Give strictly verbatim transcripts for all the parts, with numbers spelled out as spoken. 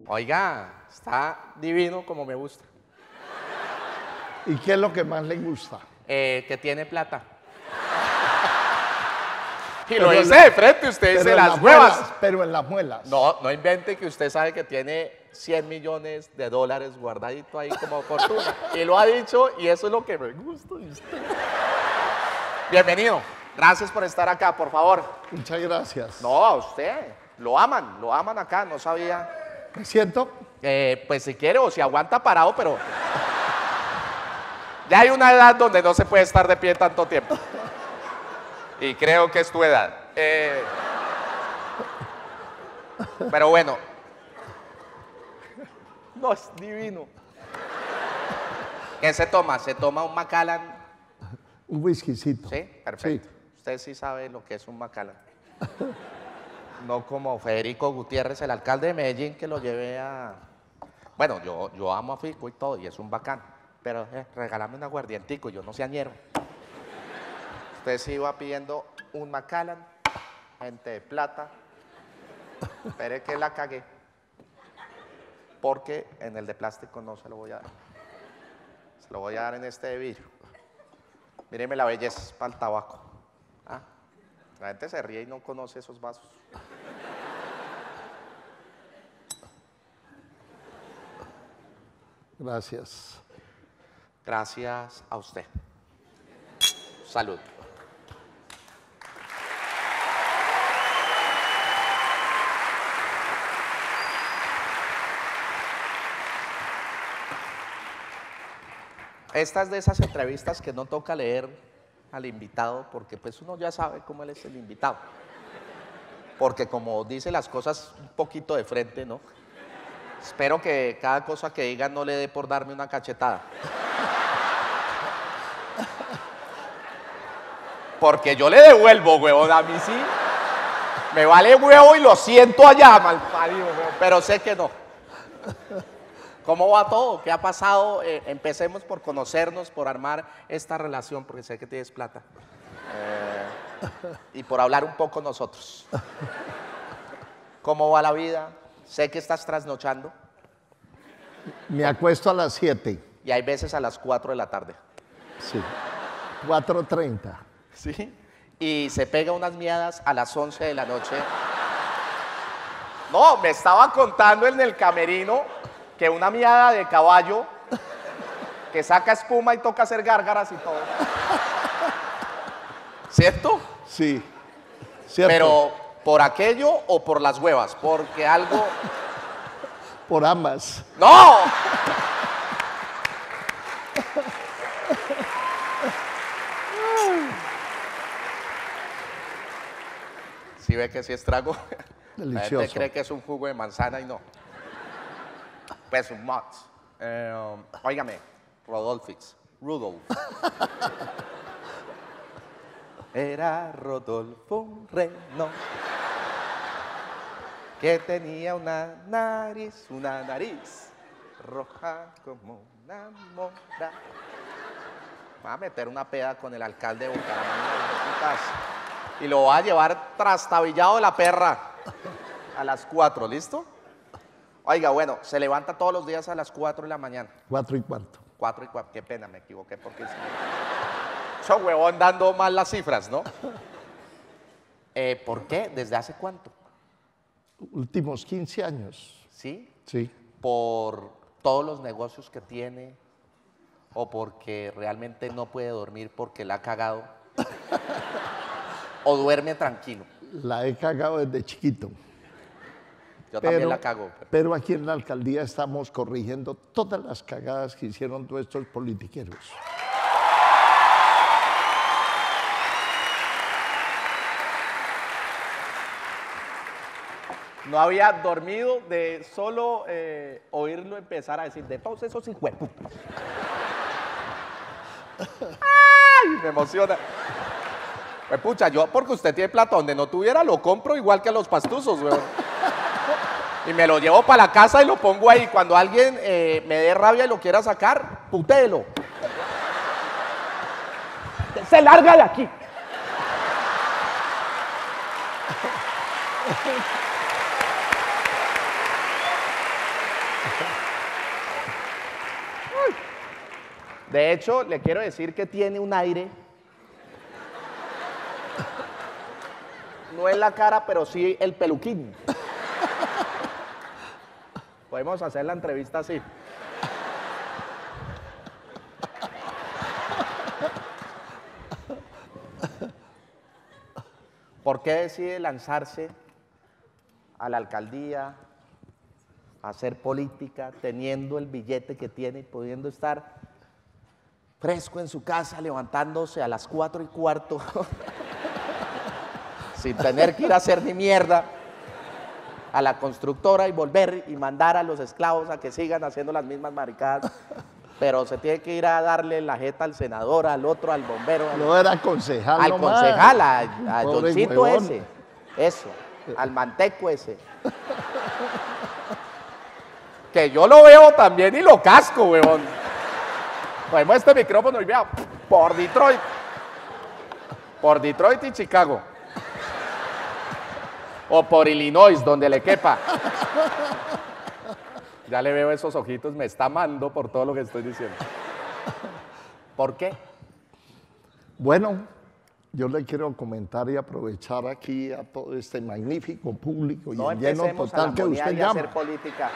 Oiga, está divino como me gusta. ¿Y qué es lo que más le gusta? Eh, que tiene plata. Y Pero lo en dice la- de frente, usted Pero dice en las las huevas. muelas, pero en las muelas. No, no invente que usted sabe que tiene cien millones de dólares guardadito ahí como fortuna. Y lo ha dicho y eso es lo que me gusta de usted. Bienvenido. Gracias por estar acá, por favor. Muchas gracias. No, a usted. Lo aman, lo aman acá, no sabía. ¿Me siento? Eh, pues si quiere o si aguanta parado, pero... Ya hay una edad donde no se puede estar de pie tanto tiempo. Y creo que es tu edad. Eh, pero bueno. No, es divino. ¿Qué se toma? ¿Se toma un Macallan? Un whiskycito. Sí, perfecto. Usted sí sabe lo que es un Macallan. No como Federico Gutiérrez, el alcalde de Medellín, que lo llevé a... Bueno, yo, yo amo a Fico y todo, y es un bacán. Pero eh, regálame un aguardientico, yo no sé añero. Usted sí iba pidiendo un Macallan, gente de plata. Espere que la cagué. Porque en el de plástico no se lo voy a dar. Se lo voy a dar en este de vidrio. Míreme la belleza, es para el tabaco. Ah, la gente se ríe y no conoce esos vasos. Gracias. Gracias a usted. Salud. Esta es de esas entrevistas que no toca leer al invitado porque pues uno ya sabe cómo él es el invitado. Porque como dice las cosas un poquito de frente, ¿no? Espero que cada cosa que diga no le dé por darme una cachetada. Porque yo le devuelvo, huevón, a mí sí. Me vale huevo y lo siento allá, malparido, huevón, pero sé que no. ¿Cómo va todo? ¿Qué ha pasado? Eh, empecemos por conocernos, por armar esta relación, porque sé que tienes plata. Eh, y por hablar un poco nosotros. ¿Cómo va la vida? Sé que estás trasnochando. Me acuesto a las siete. Y hay veces a las cuatro de la tarde. Sí. cuatro treinta. ¿Sí? Y se pega unas miadas a las once de la noche. No, me estaba contando en el camerino que una miada de caballo que saca espuma y toca hacer gárgaras y todo. ¿Cierto? Sí. ¿Cierto? Pero, ¿por aquello o por las huevas? Porque algo... Por ambas. ¡No! ¿Sí ve que sí es trago? Delicioso. La gente cree que es un jugo de manzana y no. Pues un mot. Eh, um, óigame, Rodolfix. Rudolf. Era Rodolfo un reno que tenía una nariz, una nariz roja como una mora. Va a meter una peda con el alcalde de Bucaramanga y lo va a llevar trastabillado de la perra a las cuatro, ¿listo? Oiga, bueno, se levanta todos los días a las cuatro de la mañana. Cuatro y cuarto. Cuatro y cuatro, qué pena, me equivoqué porque... Yo huevón dando mal las cifras, ¿no? Eh, ¿Por qué? ¿Desde hace cuánto? Últimos quince años. ¿Sí? Sí. ¿Por todos los negocios que tiene? ¿O porque realmente no puede dormir porque la ha cagado? ¿O duerme tranquilo? La he cagado desde chiquito. Yo también la cago. Pero... pero aquí en la alcaldía estamos corrigiendo todas las cagadas que hicieron todos estos politiqueros. No había dormido de solo eh, oírlo empezar a decir de todos esos hijueputas. ¡Ay! Me emociona. Pues pucha, yo porque usted tiene plata donde no tuviera lo compro igual que a los pastuzos, weón. Y me lo llevo para la casa y lo pongo ahí. Cuando alguien eh, me dé rabia y lo quiera sacar, putéelo. Se larga de aquí. De hecho, le quiero decir que tiene un aire. No es la cara, pero sí el peluquín. Podemos hacer la entrevista así. ¿Por qué decide lanzarse a la alcaldía, a hacer política, teniendo el billete que tiene y pudiendo estar fresco en su casa, levantándose a las cuatro y cuarto, sin tener que ir a hacer ni mierda a la constructora y volver y mandar a los esclavos a que sigan haciendo las mismas maricadas? Pero se tiene que ir a darle la jeta al senador, al otro, al bombero. Al, no era concejal, al nomás. concejal, a, a Johncito huevón. ese, eso, al manteco ese. Que yo lo veo también y lo casco, huevón. Ponemos este micrófono y vea, por Detroit. Por Detroit y Chicago. O por Illinois, donde le quepa. Ya le veo esos ojitos, me está amando por todo lo que estoy diciendo. ¿Por qué? Bueno, yo le quiero comentar y aprovechar aquí a todo este magnífico público y No el lleno empecemos total a que lambonear usted y a llama. hacer política.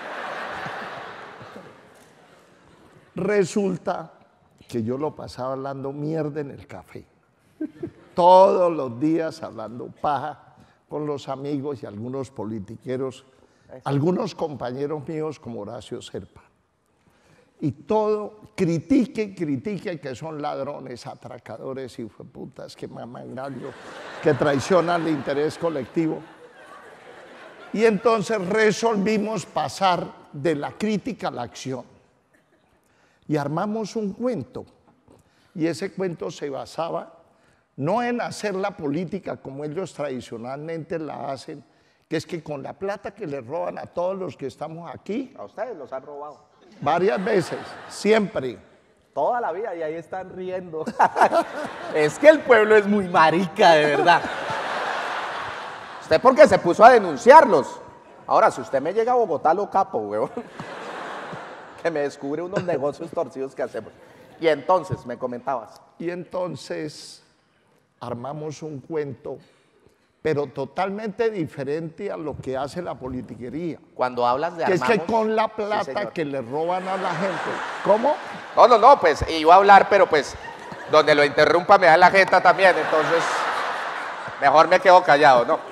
Resulta que yo lo pasaba hablando mierda en el café. Todos los días hablando paja con los amigos y algunos politiqueros, algunos compañeros míos como Horacio Serpa. Y todo, critique, critique que son ladrones, atracadores, hijueputas, que maman gallo, que traicionan el interés colectivo. Y entonces resolvimos pasar de la crítica a la acción. Y armamos un cuento. Y ese cuento se basaba no en hacer la política como ellos tradicionalmente la hacen, que es que con la plata que le roban a todos los que estamos aquí, A ustedes los han robado. varias veces, siempre. Toda la vida y ahí están riendo. Es que el pueblo es muy marica, de verdad. Usted porque se puso a denunciarlos. Ahora, si usted me llega a Bogotá, lo capo, huevón. Que me descubre unos negocios torcidos que hacemos. Y entonces, me comentabas. Y entonces armamos un cuento, pero totalmente diferente a lo que hace la politiquería. Cuando hablas de Que armamos... es que con la Sí, plata señor. que le roban a la gente. ¿Cómo? No, no, no, pues iba a hablar, pero pues donde lo interrumpa me da la jeta también, entonces mejor me quedo callado, ¿no?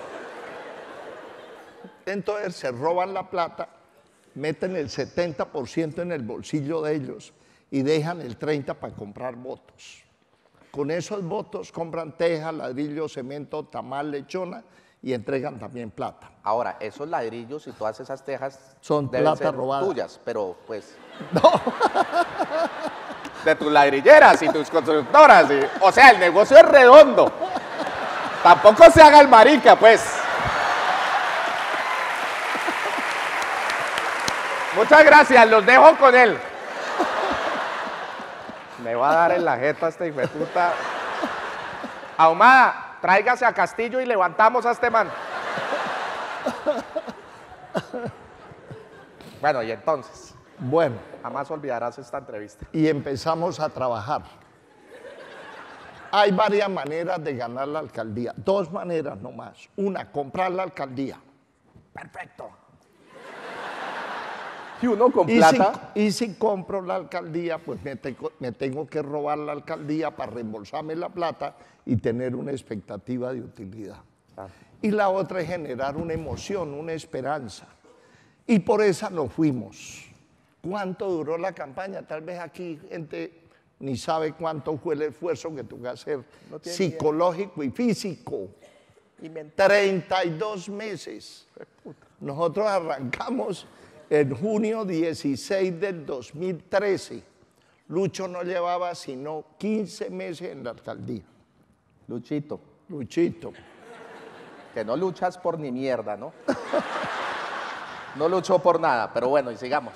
Entonces se roban la plata, meten el setenta por ciento en el bolsillo de ellos y dejan el treinta por ciento para comprar votos. Con esos votos compran teja, ladrillo, cemento, tamal, lechona y entregan también plata. Ahora, esos ladrillos y todas esas tejas Son deben plata ser robada. tuyas, pero pues... No. De tus ladrilleras y tus constructoras. y- O sea, el negocio es redondo. Tampoco se haga el marica, pues. Muchas gracias, los dejo con él. Me va a dar en la jeta este hijo de puta. Ahumada, tráigase a Castillo y levantamos a este man. Bueno, y entonces, Bueno, jamás olvidarás esta entrevista. y empezamos a trabajar. Hay varias maneras de ganar la alcaldía, dos maneras nomás. Una, comprar la alcaldía. Perfecto. Y uno con Y si, plata. y si compro la alcaldía, pues me tengo, me tengo que robar la alcaldía para reembolsarme la plata y tener una expectativa de utilidad. Ah. Y la otra es generar una emoción, una esperanza. Y por esa nos fuimos. ¿Cuánto duró la campaña? Tal vez aquí gente ni sabe cuánto fue el esfuerzo que tuvo que hacer No tiene psicológico y físico. Y men- treinta y dos meses. Nosotros arrancamos en junio dieciséis del dos mil trece. Lucho no llevaba sino quince meses en la alcaldía. Luchito, Luchito. que no luchas por ni mierda, ¿no? No luchó por nada, pero bueno, y sigamos.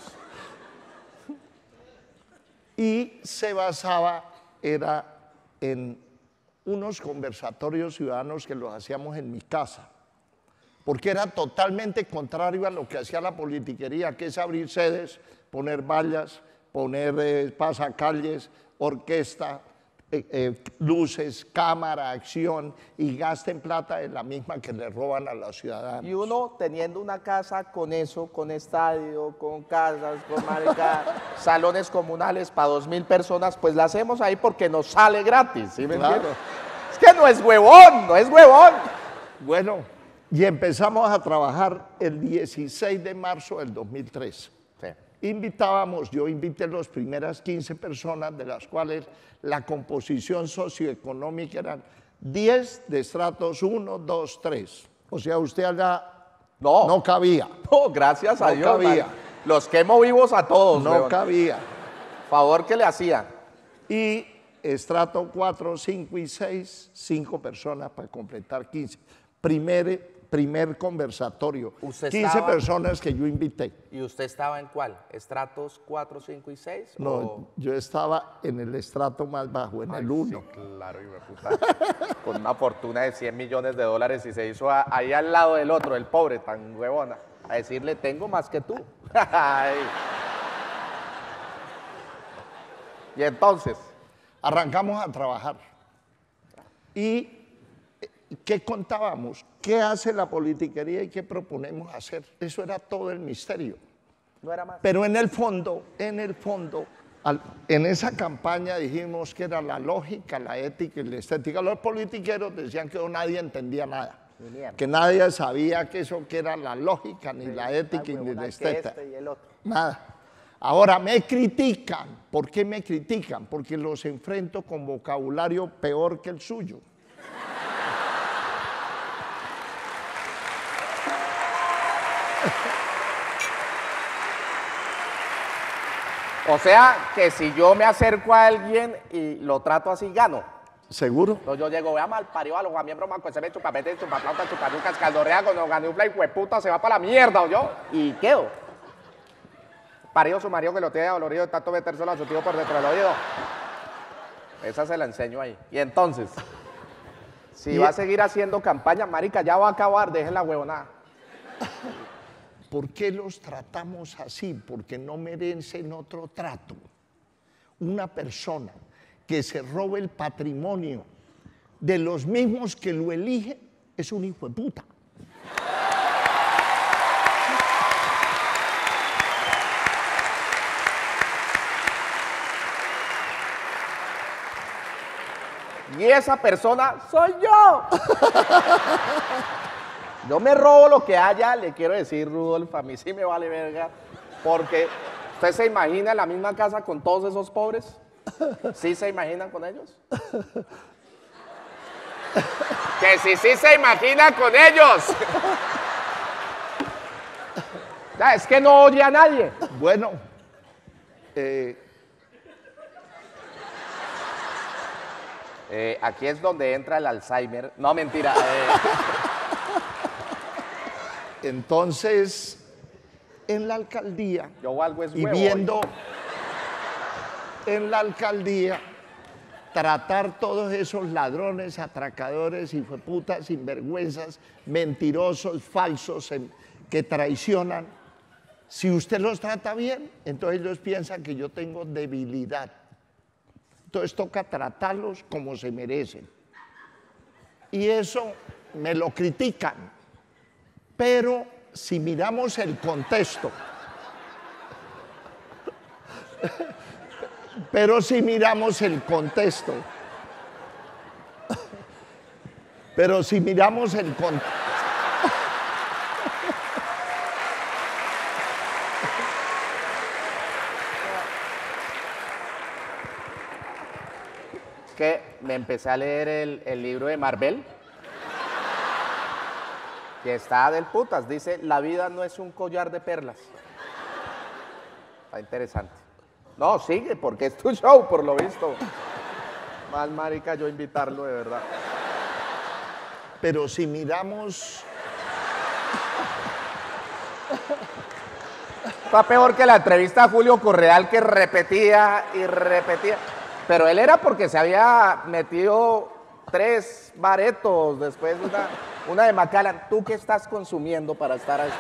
Y se basaba, era en unos conversatorios ciudadanos que los hacíamos en mi casa. porque era totalmente contrario a lo que hacía la politiquería, que es abrir sedes, poner vallas, poner eh, pasacalles, orquesta, eh, eh, luces, cámara, acción, y gasten plata en la misma que le roban a los ciudadanos. Y uno teniendo una casa con eso, con estadio, con casas, con marica, salones comunales para dos mil personas, pues la hacemos ahí porque nos sale gratis, ¿sí me Claro. entiendes? Es que no es huevón, no es huevón. Bueno, y empezamos a trabajar el dieciséis de marzo del dos mil tres. Sí. Invitábamos, yo invité las primeras quince personas, de las cuales la composición socioeconómica eran diez de estratos uno, dos, tres. O sea, usted allá No, no cabía, no, gracias a No Dios. cabía. man. Los quemo vivos a todos, no huevón. cabía. Favor que le hacía. Y estrato cuatro, cinco y seis, cinco personas para completar quince. Primer, primer conversatorio, ¿Usted quince estaba- personas que yo invité. ¿Y usted estaba en cuál? ¿Estratos cuatro, cinco y seis? No, yo estaba en el estrato más bajo, en el uno. Claro, hijo de puta. Con una fortuna de cien millones de dólares y se hizo a- ahí al lado del otro, el pobre, tan huevona, a decirle, tengo más que tú. Ay. Y entonces, Arrancamos a trabajar. ¿Y eh, qué contábamos? ¿Qué hace la politiquería y qué proponemos hacer? Eso era todo el misterio. no era más. Pero en el fondo, en el fondo, al- en esa campaña dijimos que era la lógica, la ética y la estética. Los politiqueros decían que nadie entendía nada, Ni mierda. que nadie sabía que eso que era la lógica, ni la Ay, ética, ni huevona, la que estética. este y el otro. Nada. Ahora me critican. ¿Por qué me critican? Porque los enfrento con vocabulario peor que el suyo. O sea, que si yo me acerco a alguien y lo trato así, gano. ¿Seguro? Entonces yo llego, vea mal parió a los miembros manco, se me chupapete, chupaflauta, chupanucas, caldorrea, cuando gané un play, hueputa, se va para la mierda, ¿o yo? Y quedo. Parió su marido que lo tiene dolorido de tanto metérselo a su tío por dentro del oído. Esa se la enseño ahí. Y entonces, si Y- va a seguir haciendo campaña, marica, ya va a acabar, dejen la huevonada. ¿Por qué los tratamos así? Porque no merecen otro trato. Una persona que se robe el patrimonio de los mismos que lo eligen es un hijo de puta. Y esa persona soy yo. Yo me robo lo que haya, le quiero decir, Rudolf, a mí sí me vale verga, porque usted se imagina en la misma casa con todos esos pobres. ¿Sí se imaginan con ellos? Que si sí se imagina con ellos. Ya, es que no oye a nadie. Bueno, eh, Eh, aquí es donde entra el Alzheimer. No, mentira. eh, entonces, en la alcaldía, yo algo es y huevo. viendo en la alcaldía tratar todos esos ladrones, atracadores, hijueputas, sinvergüenzas, mentirosos, falsos, em, que traicionan. Si usted los trata bien, entonces ellos piensan que yo tengo debilidad. Entonces toca tratarlos como se merecen. Y eso me lo critican. Pero si miramos el contexto, pero si miramos el contexto, pero si miramos el contexto, Que me empecé a leer el, el libro de Marvel, que está del putas. Dice, la vida no es un collar de perlas. Está interesante. No, sigue, porque es tu show, por lo visto. Mal marica yo invitarlo, de verdad. pero si miramos, Está peor que la entrevista a Julio Correal, que repetía y repetía. Pero él era porque se había metido tres baretos, después una, una de Macallan. ¿Tú qué estás consumiendo para estar ahí?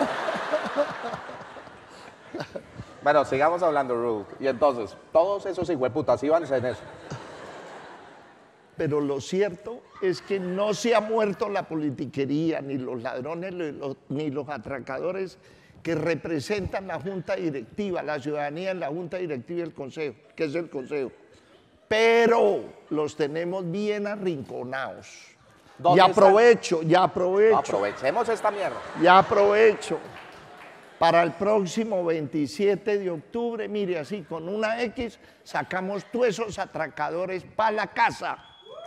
Bueno, sigamos hablando, Rubik. Y entonces, todos esos hijueputas iban en eso. Pero lo cierto es que no se ha muerto la politiquería, ni los ladrones, ni los, ni los atracadores que representan la junta directiva, la ciudadanía en la junta directiva y el consejo, que es el consejo. Pero los tenemos bien arrinconados. Y aprovecho, ya aprovecho. No, aprovechemos esta mierda. Ya aprovecho. Para el próximo veintisiete de octubre, mire, así con una X, sacamos todos esos atracadores para la casa.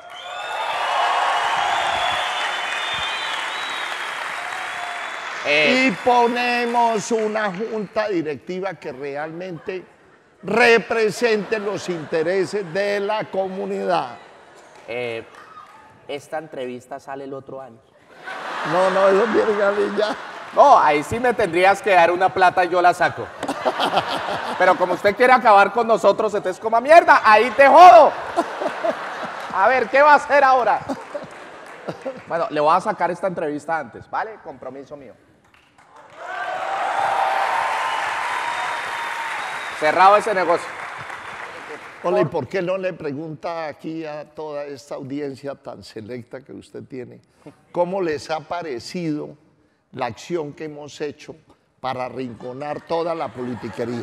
Eh. Y ponemos una junta directiva que realmente represente los intereses de la comunidad. Eh, esta entrevista sale el otro año. No, no, eso viene a mí ya. No, ahí sí me tendrías que dar una plata y yo la saco. Pero como usted quiere acabar con nosotros, entonces como mierda, ahí te jodo. A ver, ¿qué va a hacer ahora? Bueno, le voy a sacar esta entrevista antes, ¿vale? Compromiso mío. Cerrado ese negocio. Hola, ¿y por qué no le pregunta aquí a toda esta audiencia tan selecta que usted tiene, cómo les ha parecido la acción que hemos hecho para arrinconar toda la politiquería?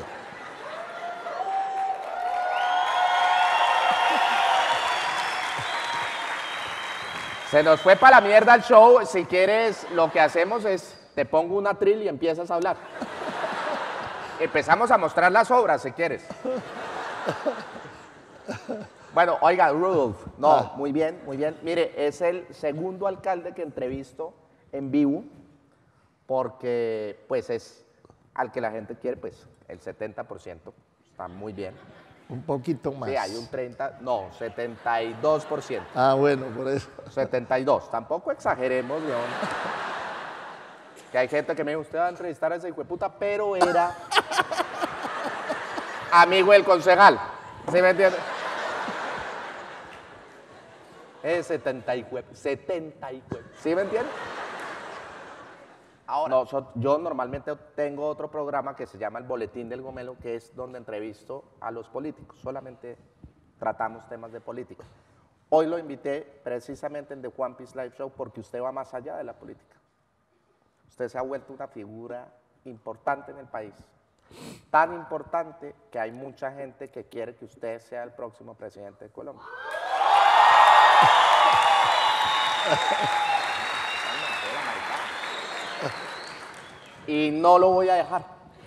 Se nos fue para la mierda el show. Si quieres, lo que hacemos es, te pongo un atril y empiezas a hablar. Empezamos a mostrar las obras, si quieres. Bueno, oiga, Rudolf, no, ah. muy bien, muy bien. Mire, es el segundo alcalde que entrevisto en vivo, porque pues es al que la gente quiere, pues el setenta por ciento, está muy bien. Un poquito más. Sí, hay un treinta, no, setenta y dos por ciento. Ah, bueno, por eso. setenta y dos, tampoco exageremos, León. Que hay gente que me dice, usted va a entrevistar a ese hijo de puta, pero era amigo del concejal. ¿Sí me entiende? Es setenta y nueve, setenta y nueve. ¿Sí me entiende? Ahora, no, so, yo normalmente tengo otro programa que se llama El Boletín del Gomelo, que es donde entrevisto a los políticos. Solamente tratamos temas de política. Hoy lo invité precisamente en The Juan Piece Live Show porque usted va más allá de la política. Usted se ha vuelto una figura importante en el país. Tan importante que hay mucha gente que quiere que usted sea el próximo presidente de Colombia. Y no lo voy a dejar.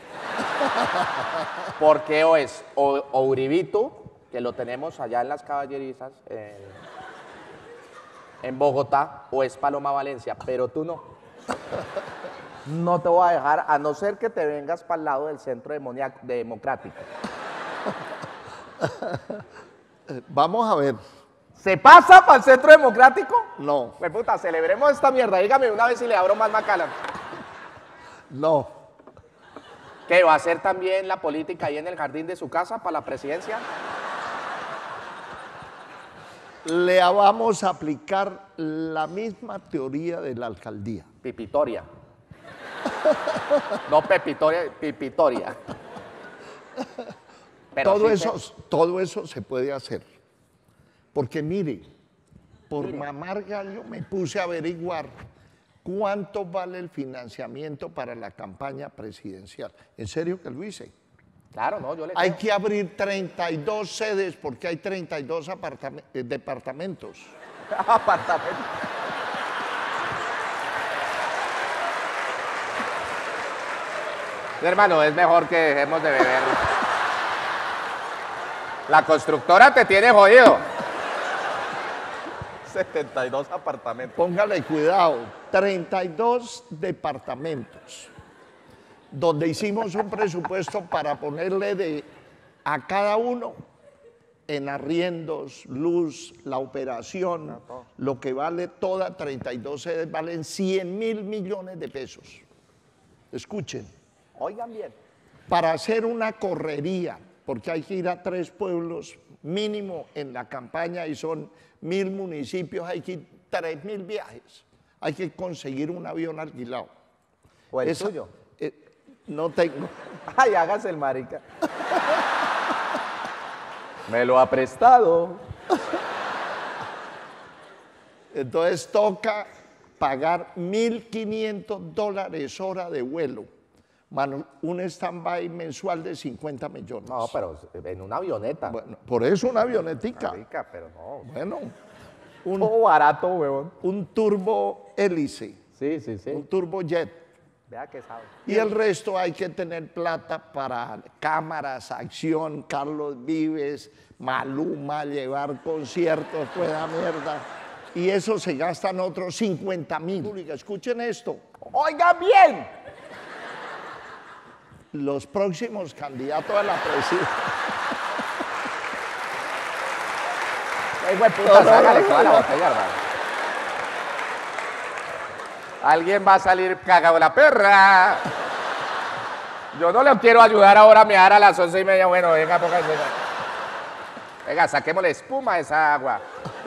Porque o es o, o Uribito, que lo tenemos allá en las caballerizas, en, en Bogotá, o es Paloma Valencia, pero tú no. No te voy a dejar, a no ser que te vengas para el lado del centro democrático. Vamos a ver. ¿Se pasa para el centro democrático? No. Pues puta, celebremos esta mierda. Dígame una vez si le abro más Macallan. No. ¿Qué va a hacer también la política ahí en el jardín de su casa para la presidencia? Le vamos a aplicar la misma teoría de la alcaldía. Pipitoria. No Pepitoria, Pipitoria. Pero todo, sí eso, se... todo eso se puede hacer. Porque mire, por mire. mamar gallo me puse a averiguar cuánto vale el financiamiento para la campaña presidencial. ¿En serio que lo hice? Claro, no, yo le Hay creo. que abrir treinta y dos sedes porque hay treinta y dos eh, departamentos. Apartamentos. Hermano, es mejor que dejemos de beber. La constructora te tiene jodido. setenta y dos apartamentos. Póngale cuidado, treinta y dos departamentos, donde hicimos un presupuesto para ponerle de a cada uno en arriendos, luz, la operación, lo que vale toda treinta y dos sedes, valen cien mil millones de pesos. Escuchen. Oigan bien. Para hacer una correría, porque hay que ir a tres pueblos mínimo en la campaña y son mil municipios, hay que ir tres mil viajes. Hay que conseguir un avión alquilado. ¿O el Esa- suyo? eh, no tengo. Ay, hágase el marica. Me lo ha prestado. Entonces toca pagar mil quinientos dólares hora de vuelo, mano, un stand-by mensual de cincuenta millones. No, pero en una avioneta. Bueno, por eso una avionetica. Marica, pero no. Bueno, un, Todo barato, huevón. un turbo hélice, Sí, sí, sí. un turbojet. Vea que sabe. Y el resto hay que tener plata para cámaras, acción, Carlos Vives, Maluma, llevar conciertos, toda la mierda. Y eso se gastan otros cincuenta mil. Escuchen esto. Oigan bien. Los próximos candidatos a la presidencia. Ey, güey, puta, No, no, sácale no, toda la no. botella, hermano. Alguien va a salir cagado de la perra. Yo no le quiero ayudar ahora a mear a las once y media. Bueno, venga, póngase. Venga, saquémosle espuma a esa agua.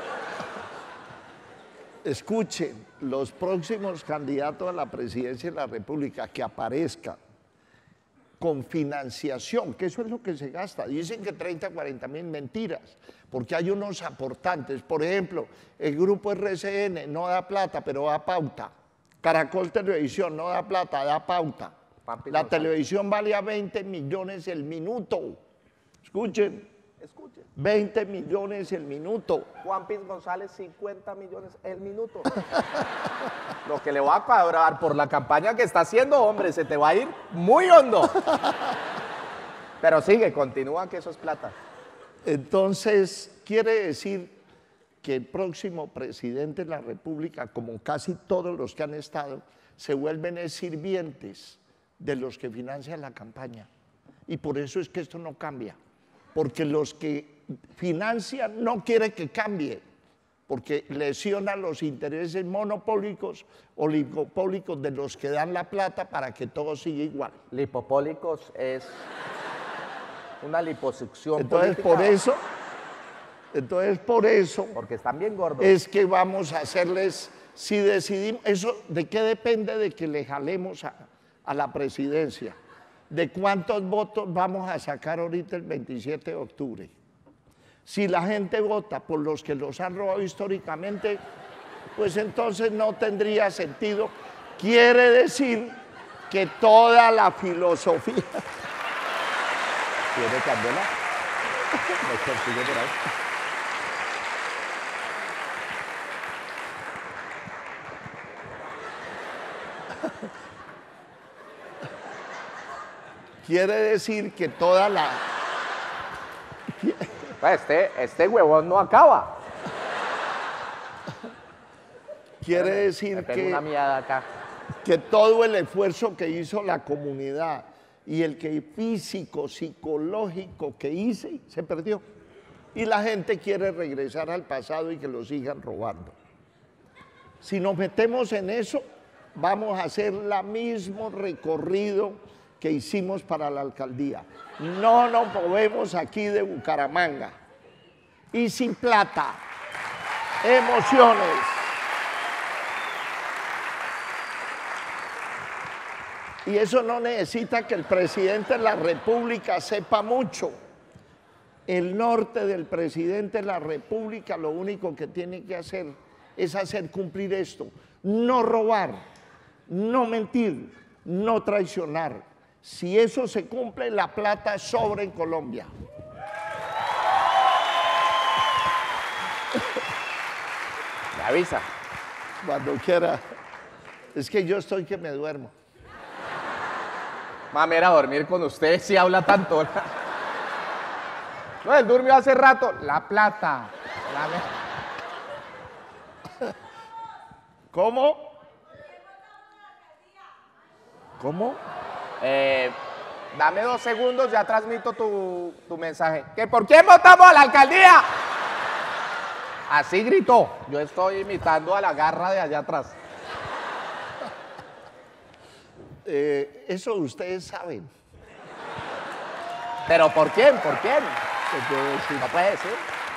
Escuchen, los próximos candidatos a la presidencia de la República que aparezcan con financiación, que eso es lo que se gasta. Dicen que treinta, cuarenta mil, mentiras, porque hay unos aportantes. Por ejemplo, el grupo R C N no da plata, pero da pauta. Caracol Televisión no da plata, da pauta. Papi La González. televisión vale a veinte millones el minuto. Escuchen, Escuche. veinte millones el minuto. Juan Piz González, cincuenta millones el minuto. Lo que le va a cuadrar por la campaña que está haciendo, hombre, se te va a ir muy hondo. Pero sigue, continúa que eso es plata. Entonces, quiere decir que el próximo presidente de la República, como casi todos los que han estado, se vuelven es sirvientes de los que financian la campaña. Y por eso es que esto no cambia, porque los que financian no quieren que cambie, porque lesiona los intereses monopólicos, oligopólicos de los que dan la plata para que todo siga igual. Lipopólicos es una liposucción Entonces, política, por eso, entonces, por eso porque están bien gordos. es que vamos a hacerles, si decidimos, eso, ¿de qué depende de que le jalemos a, a la presidencia? ¿De cuántos votos vamos a sacar ahorita el veintisiete de octubre? Si la gente vota por los que los han robado históricamente, pues entonces no tendría sentido. Quiere decir que toda la filosofía... ¿Tiene candela? ¿Me consigue por ahí? Quiere decir que toda la... Pues este, este huevón no acaba. Quiere Me decir pego que... una miada acá. que todo el esfuerzo que hizo la comunidad y el que físico, psicológico que hice, se perdió. Y la gente quiere regresar al pasado y que lo sigan robando. Si nos metemos en eso, vamos a hacer el mismo recorrido que hicimos para la alcaldía. No nos movemos aquí de Bucaramanga. Y sin plata, emociones. Y eso no necesita que el presidente de la República sepa mucho. El norte del presidente de la República lo único que tiene que hacer es hacer cumplir esto. No robar, no mentir, no traicionar. Si eso se cumple, la plata sobra en Colombia. Me avisa. Cuando quiera. Es que yo estoy que me duermo. Mamera, dormir con usted si habla tanto. No, él durmió hace rato. La plata. La... ¿Cómo? ¿Cómo? Eh, dame dos segundos, ya transmito tu, tu mensaje. ¿Que por quién votamos a la alcaldía? Así gritó. Yo estoy imitando a la garra de allá atrás. Eh, eso ustedes saben. ¿Pero por quién? ¿Por quién? Te puedo decir. ¿No puede decir?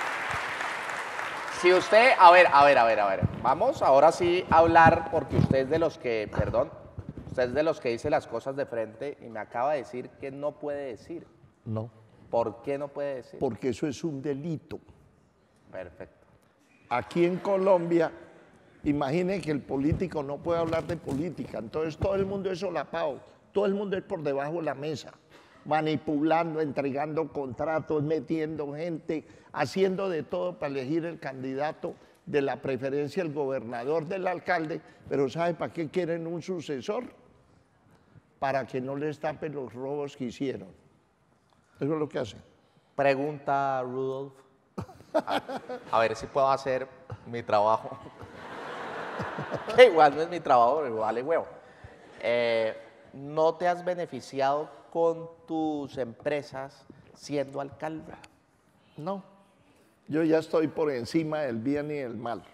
Si usted, a ver, a ver, a ver, a ver. Vamos ahora sí a hablar, porque usted es de los que, perdón, usted es de los que dice las cosas de frente y me acaba de decir que no puede decir. No. ¿Por qué no puede decir? Porque eso es un delito. Perfecto. Aquí en Colombia, imaginen que el político no puede hablar de política, entonces todo el mundo es solapado, todo el mundo es por debajo de la mesa, manipulando, entregando contratos, metiendo gente, haciendo de todo para elegir el candidato de la preferencia, el gobernador, del alcalde, pero ¿sabe para qué quieren un sucesor? Para que no les tapen los robos que hicieron. Eso es lo que hacen. Pregunta, Rudolf. A, a ver si puedo hacer mi trabajo. Que igual no es mi trabajo, pero vale huevo. Eh, ¿No te has beneficiado con tus empresas siendo alcalde? No, yo ya estoy por encima del bien y del mal.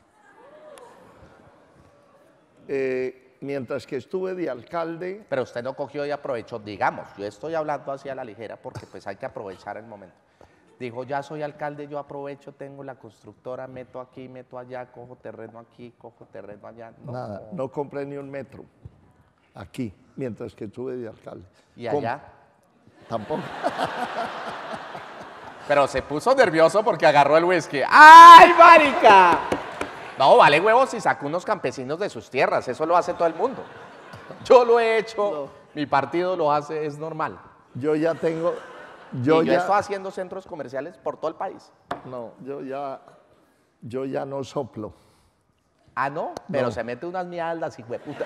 Eh, mientras que estuve de alcalde... Pero usted no cogió y aprovechó, digamos, yo estoy hablando así a la ligera porque pues hay que aprovechar el momento. Dijo, ya soy alcalde, yo aprovecho, tengo la constructora, meto aquí, meto allá, cojo terreno aquí, cojo terreno allá. No, Nada, no compré ni un metro aquí, mientras que estuve de alcalde. ¿Y allá? Com Tampoco. Pero se puso nervioso porque agarró el whisky. ¡Ay, marica! No, vale huevos si sacó unos campesinos de sus tierras, eso lo hace todo el mundo. Yo lo he hecho, no. Mi partido lo hace, es normal. Yo ya tengo... Yo, yo ya ya estoy haciendo centros comerciales por todo el país. No, yo ya, yo ya no soplo. Ah, ¿no? Pero no. Se mete unas mierdas, hijo de puta.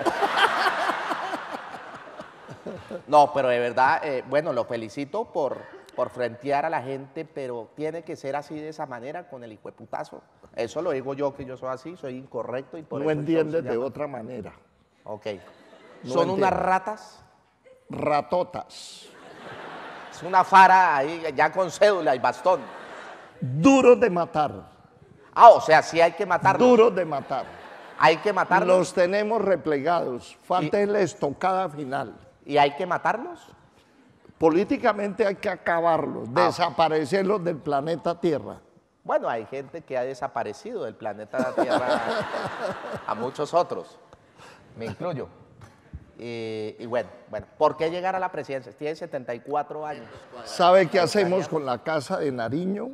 No, pero de verdad, eh, bueno, lo felicito por, por frentear a la gente, pero tiene que ser así de esa manera, con el hijo de putazo. Eso lo digo yo, que yo soy así, soy incorrecto y por no eso... No entiendes de otra manera. Ok. No ¿Son entiendo. Unas ratas? Ratotas. Es una fara ahí, ya con cédula y bastón. Duros de matar. Ah, o sea, sí hay que matarlos. Duros de matar. Hay que matarlos. Los tenemos replegados. Falta la estocada final. ¿Y hay que matarlos? Políticamente hay que acabarlos, ah. desaparecerlos del planeta Tierra. Bueno, hay gente que ha desaparecido del planeta Tierra a, a muchos otros. Me incluyo. Y, y bueno, bueno, ¿por qué llegar a la presidencia? Tiene setenta y cuatro años. ¿Sabe qué hacemos con la Casa de Nariño?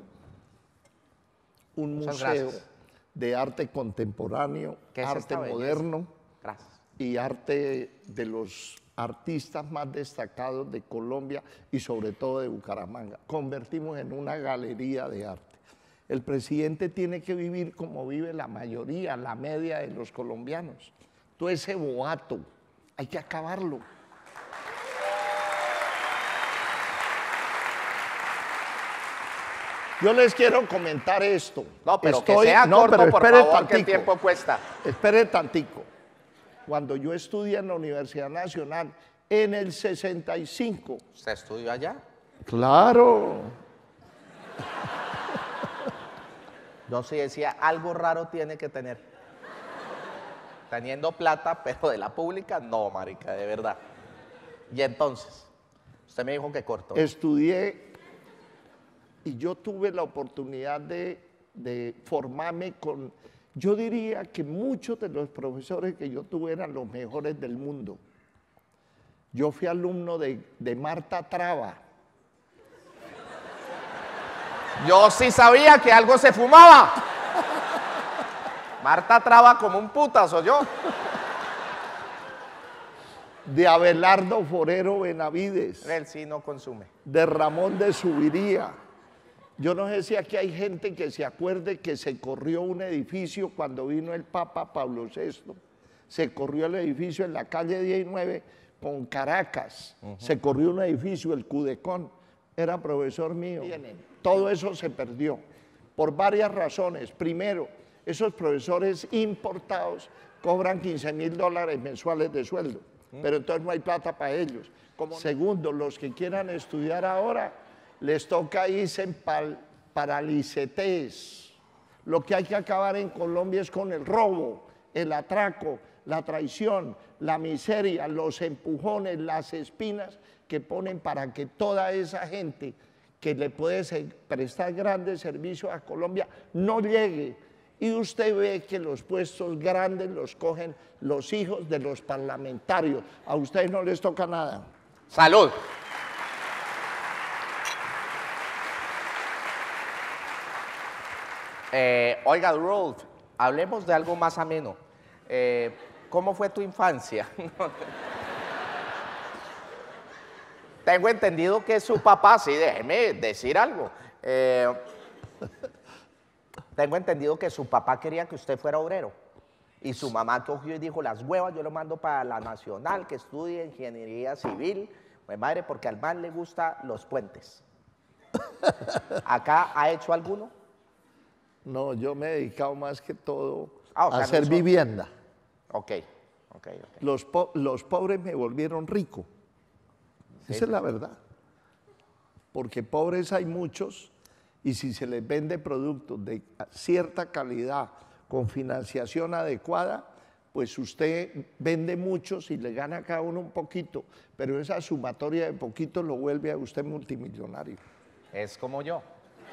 Un Muchas museo gracias. de arte contemporáneo, arte moderno y arte de los artistas más destacados de Colombia y sobre todo de Bucaramanga. Convertimos en una galería de arte. El presidente tiene que vivir como vive la mayoría, la media de los colombianos. Todo ese boato. Hay que acabarlo. Yo les quiero comentar esto. No, pero Estoy, que sea no, corto, pero por espere favor, tantico, que el tiempo cuesta. Espere tantico. Cuando yo estudié en la Universidad Nacional, en el sesenta y cinco... ¿Usted estudió allá? ¡Claro! Yo sí decía, algo raro tiene que tener. Teniendo plata, pero de la pública, no, marica, de verdad. Y entonces, usted me dijo que corto. Estudié y yo tuve la oportunidad de, de formarme con, yo diría que muchos de los profesores que yo tuve eran los mejores del mundo. Yo fui alumno de, de Marta Traba. Yo sí sabía que algo se fumaba. Marta Traba como un putazo, yo. De Abelardo Forero Benavides. Él sí no consume. De Ramón de Subiría. Yo no sé si aquí hay gente que se acuerde que se corrió un edificio cuando vino el Papa Pablo sexto. Se corrió el edificio en la calle diecinueve con Caracas. Uh-huh. Se corrió un edificio, el Cudecón. Era profesor mío. Todo eso se perdió por varias razones. Primero, esos profesores importados cobran quince mil dólares mensuales de sueldo, pero entonces no hay plata para ellos. Como segundo, los que quieran estudiar ahora, les toca irse en paralicetés. Lo que hay que acabar en Colombia es con el robo, el atraco, la traición, la miseria, los empujones, las espinas que ponen para que toda esa gente que le puede ser- prestar grandes servicios a Colombia, no llegue. Y usted ve que los puestos grandes los cogen los hijos de los parlamentarios. A ustedes no les toca nada. Salud. Eh, oiga, Rolf, hablemos de algo más ameno. Eh, ¿Cómo fue tu infancia? Tengo entendido que su papá, sí, déjeme decir algo. Eh, tengo entendido que su papá quería que usted fuera obrero. Y su mamá cogió y dijo, las huevas yo lo mando para la Nacional, que estudie ingeniería civil. Pues madre, porque al man le gustan los puentes. ¿Acá ha hecho alguno? No, yo me he dedicado más que todo Ah, o sea, a no hacer hizo- vivienda. Ok, ok, ok. Los, po- los pobres me volvieron rico. Sí, Esa es sí, la sí. verdad. Porque pobres hay muchos y si se les vende productos de cierta calidad con financiación adecuada, pues usted vende muchos y le gana a cada uno un poquito, pero esa sumatoria de poquito lo vuelve a usted multimillonario. Es como yo.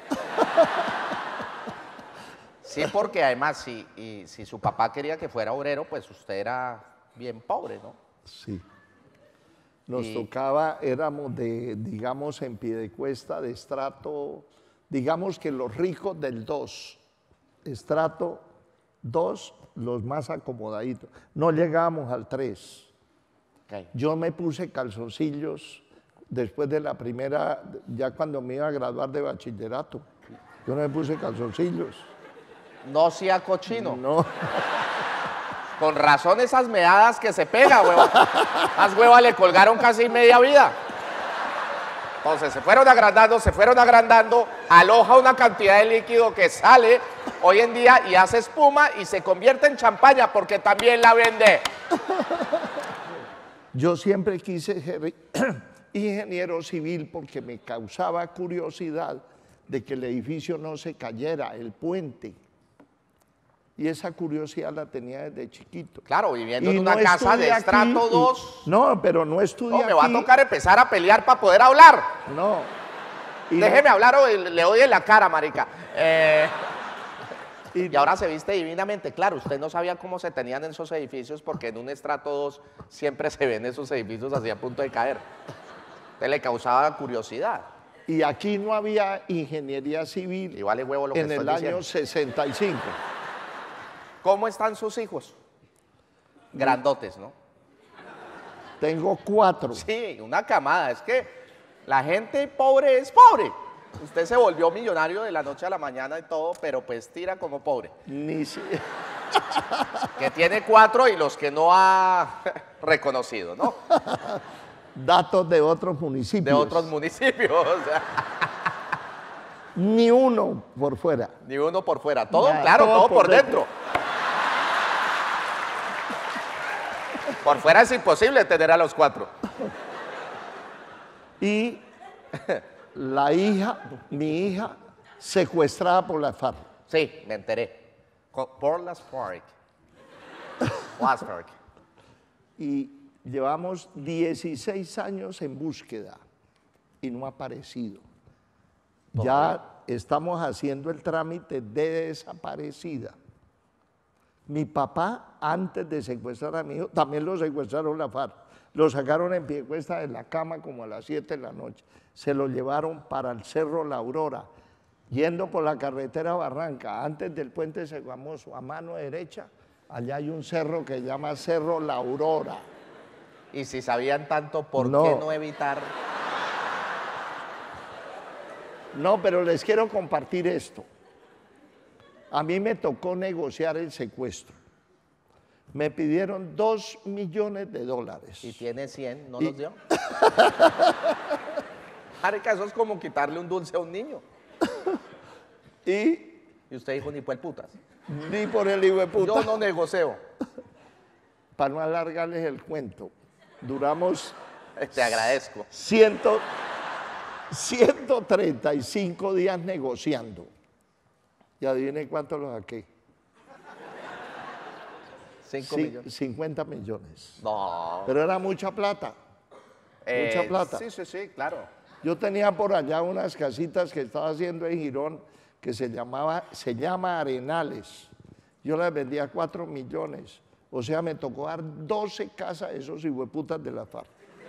Sí, porque además, si, y, si su papá quería que fuera obrero, pues usted era bien pobre, ¿no? Sí. Nos Y- tocaba, éramos de, digamos, en Piedecuesta, de estrato, digamos que los ricos del dos, estrato dos, los más acomodaditos. No llegábamos al tres. Ok. Yo me puse calzoncillos después de la primera, ya cuando me iba a graduar de bachillerato. Yo no me puse calzoncillos. No sea cochino. No. Con razón esas meadas que se pega, hueva. Las huevas le colgaron casi media vida. Entonces se fueron agrandando, se fueron agrandando, aloja una cantidad de líquido que sale hoy en día y hace espuma y se convierte en champaña porque también la vende. Yo siempre quise ser ingeniero civil porque me causaba curiosidad de que el edificio no se cayera, el puente. Y esa curiosidad la tenía desde chiquito. Claro, viviendo Y en una no casa de estudié aquí estrato y- dos. No, pero no estudié No, me va a aquí. tocar empezar a pelear para poder hablar. No. Y Déjeme hablar o le doy en la cara, marica. Eh, y- y ahora se viste divinamente. Claro, usted no sabía cómo se tenían en esos edificios porque en un estrato dos siempre se ven esos edificios así a punto de caer. Usted le causaba curiosidad. Y aquí no había ingeniería civil Y vale huevo lo que en estoy el diciendo. año sesenta y cinco. ¿Cómo están sus hijos? Grandotes, ¿no? Tengo cuatro. Sí, una camada. Es que la gente pobre es pobre. Usted se volvió millonario de la noche a la mañana y todo, pero pues tira como pobre. Ni si- Que tiene cuatro y los que no ha reconocido, ¿no? Datos de otros municipios. De otros municipios. O sea, Ni uno por fuera. ni uno por fuera. Todo, Nada, claro, todo todo, por por dentro. dentro. Por fuera es imposible tener a los cuatro. Y la hija, mi hija, secuestrada por la FARC. Sí, me enteré. Co- Por las Park. Las Park. Y llevamos dieciséis años en búsqueda y no ha aparecido. Ya estamos haciendo el trámite de desaparecida. Mi papá, antes de secuestrar a mi hijo, también lo secuestraron la FARC. Lo sacaron en Piedecuesta de la cama como a las siete de la noche. Se lo llevaron para el Cerro La Aurora, yendo por la carretera Barranca, antes del puente Seguamoso, a mano derecha, allá hay un cerro que se llama Cerro La Aurora. Y si sabían tanto, ¿por No. qué no evitar? No, pero les quiero compartir esto. A mí me tocó negociar el secuestro. Me pidieron dos millones de dólares. Y tiene cien, ¿no Y- los dio? Marica, eso es como quitarle un dulce a un niño. Y Y usted dijo, ni el putas. ni por el hijo de puta. Yo no negocio. Para no alargarles el cuento, duramos Te agradezco. ciento, ciento treinta y cinco días negociando. Y adivinen cuánto lo saqué. Cinco Cin- millones. cincuenta millones. No. Pero era mucha plata. Eh, mucha plata. Sí, sí, sí, claro. Yo tenía por allá unas casitas que estaba haciendo en Girón que se llamaba, se llama Arenales. Yo las vendía a cuatro millones. O sea, me tocó dar doce casas a esos hijueputas de la FARC.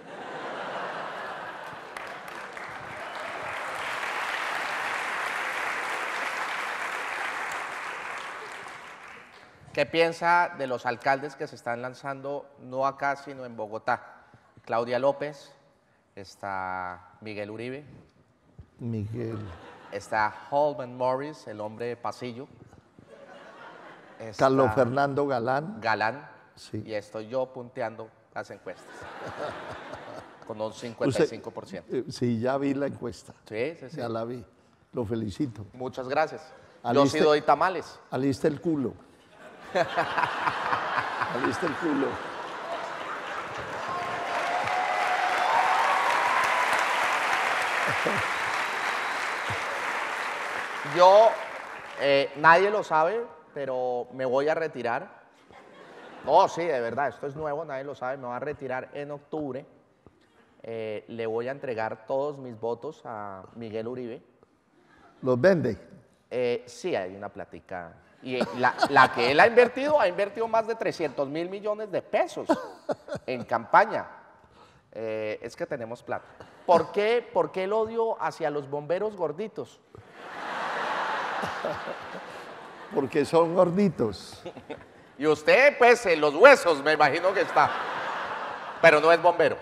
¿Qué piensa de los alcaldes que se están lanzando no acá, sino en Bogotá? Claudia López, está Miguel Uribe, Miguel. está Holman Morris, el hombre de pasillo, está Carlos Fernando Galán. Galán, Sí. y estoy yo punteando las encuestas con un cincuenta y cinco por ciento. Usted, eh, sí, ya vi la encuesta. Sí, sí, sí. Ya la vi. Lo felicito. Muchas gracias. Yo Aliste- sí doy tamales. Alista el culo. Alista el culo. Yo, eh, nadie lo sabe, pero me voy a retirar. No, sí, de verdad, esto es nuevo, nadie lo sabe. Me voy a retirar en octubre. Eh, le voy a entregar todos mis votos a Miguel Uribe. ¿Los vende? Eh, sí, hay una plática. Y la, la que él ha invertido, ha invertido más de trescientos mil millones de pesos en campaña. Eh, es que tenemos plata. ¿Por qué, ¿Por qué el odio hacia los bomberos gorditos? Porque son gorditos. Y usted, pues, en los huesos, me imagino que está. Pero no es bombero.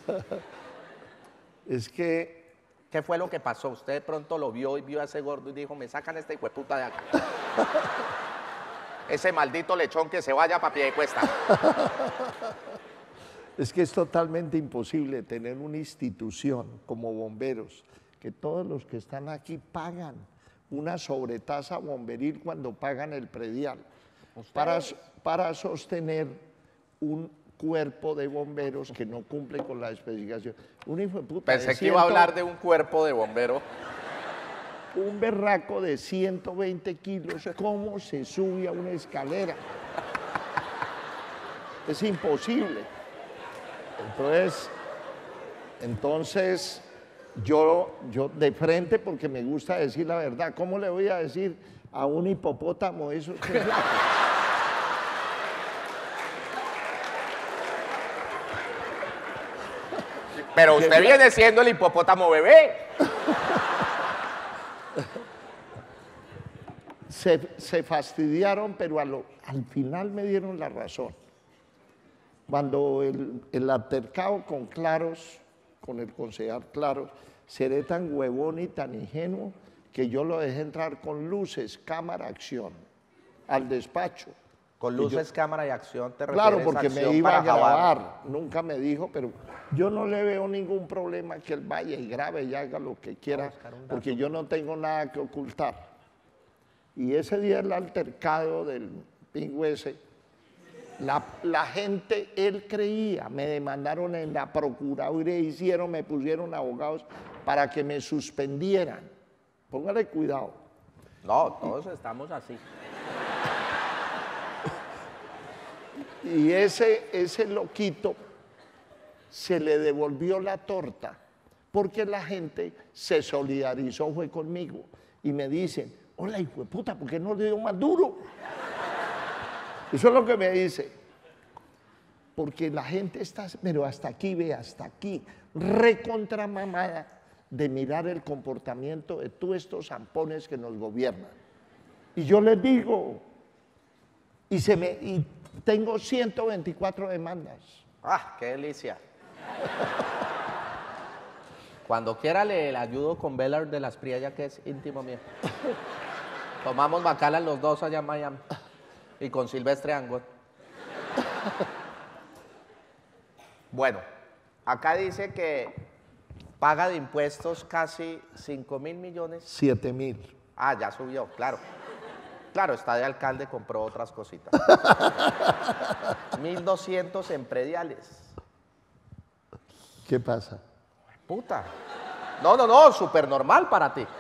Es que ¿Qué fue lo que pasó? Usted de pronto lo vio y vio a ese gordo y dijo, me sacan este hijueputa de acá. Ese maldito lechón que se vaya para pie de cuesta. Es que es totalmente imposible tener una institución como bomberos, que todos los que están aquí pagan una sobretasa bomberil cuando pagan el predial, para, para sostener un cuerpo de bomberos que no cumple con la especificación. Un hijo de puta Pensé de que iba a ciento- hablar de un cuerpo de bombero. Un berraco de ciento veinte kilos, ¿cómo se sube a una escalera? Es imposible. Entonces, entonces yo, yo de frente, porque me gusta decir la verdad, ¿cómo le voy a decir a un hipopótamo eso? Que es flaco? Pero usted viene siendo el hipopótamo bebé. Se, se fastidiaron, pero a lo- al final me dieron la razón. Cuando el, el altercado con Claros, con el concejal Claros, seré tan huevón y tan ingenuo que yo lo dejé entrar con luces, cámara, acción, al despacho. Con Y yo- luces, cámara y acción te refieres Claro, porque me acción iba a para jabar. grabar, nunca me dijo, pero yo no le veo ningún problema que él vaya y grabe y haga lo que quiera, porque yo no tengo nada que ocultar. Y ese día el altercado del pingüese, la, la gente, él creía, me demandaron en la procuraduría, hicieron, me pusieron abogados para que me suspendieran. Póngale cuidado. No, todos estamos así. Y ese, ese loquito se le devolvió la torta porque la gente se solidarizó fue conmigo y me dicen, hola hijo de puta, ¿por qué no le dio más duro? Eso es lo que me dice. Porque la gente está, pero hasta aquí, ve, hasta aquí, recontramamada de mirar el comportamiento de todos estos zampones que nos gobiernan. Y yo les digo, y, se me, y tengo ciento veinticuatro demandas. ¡Ah, qué delicia! Cuando quiera le, le ayudo con Bellard de las Priella, que es íntimo mío. Tomamos Macallan los dos allá en Miami. Y con Silvestre Angot. Bueno, acá dice que paga de impuestos casi cinco mil millones. Siete mil. Ah, ya subió, claro. Claro, está de alcalde, compró otras cositas. mil doscientos en prediales. ¿Qué pasa? Puta. No, no, no, súper normal para ti.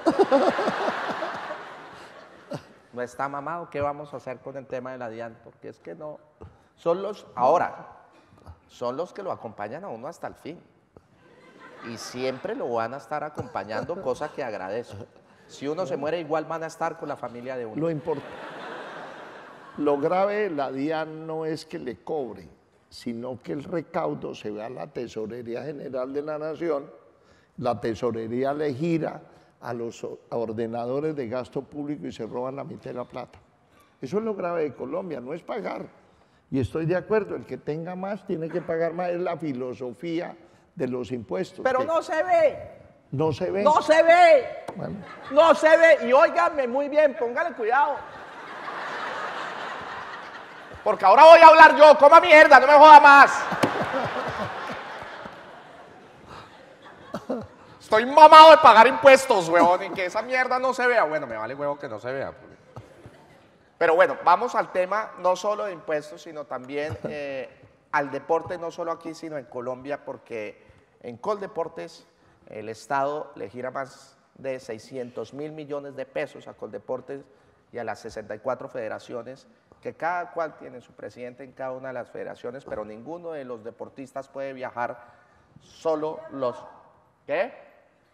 No está mamado, ¿qué vamos a hacer con el tema de la DIAN? Porque es que no. Son los, ahora, son los que lo acompañan a uno hasta el fin. y siempre lo van a estar acompañando, cosa que agradezco. Si uno se muere, igual van a estar con la familia de uno. Lo importante, lo grave de la DIAN no es que le cobre, sino que el recaudo se va a la Tesorería General de la Nación, la Tesorería le gira a los ordenadores de gasto público y se roban la mitad de la plata. Eso es lo grave de Colombia, no es pagar. Y estoy de acuerdo, el que tenga más tiene que pagar más, es la filosofía de los impuestos. Pero que no se ve. no se ve. No se ve. Bueno, No se ve. Y óigame muy bien, póngale cuidado. Porque ahora voy a hablar yo, coma mierda, no me joda más. Estoy mamado de pagar impuestos, huevón, y que esa mierda no se vea. Bueno, me vale huevo que no se vea. Pero bueno, vamos al tema no solo de impuestos, sino también eh, al deporte, no solo aquí, sino en Colombia, porque en Coldeportes el Estado le gira más de seiscientos mil millones de pesos a Coldeportes y a las sesenta y cuatro federaciones, que cada cual tiene su presidente en cada una de las federaciones, pero ninguno de los deportistas puede viajar, solo los... ¿Qué?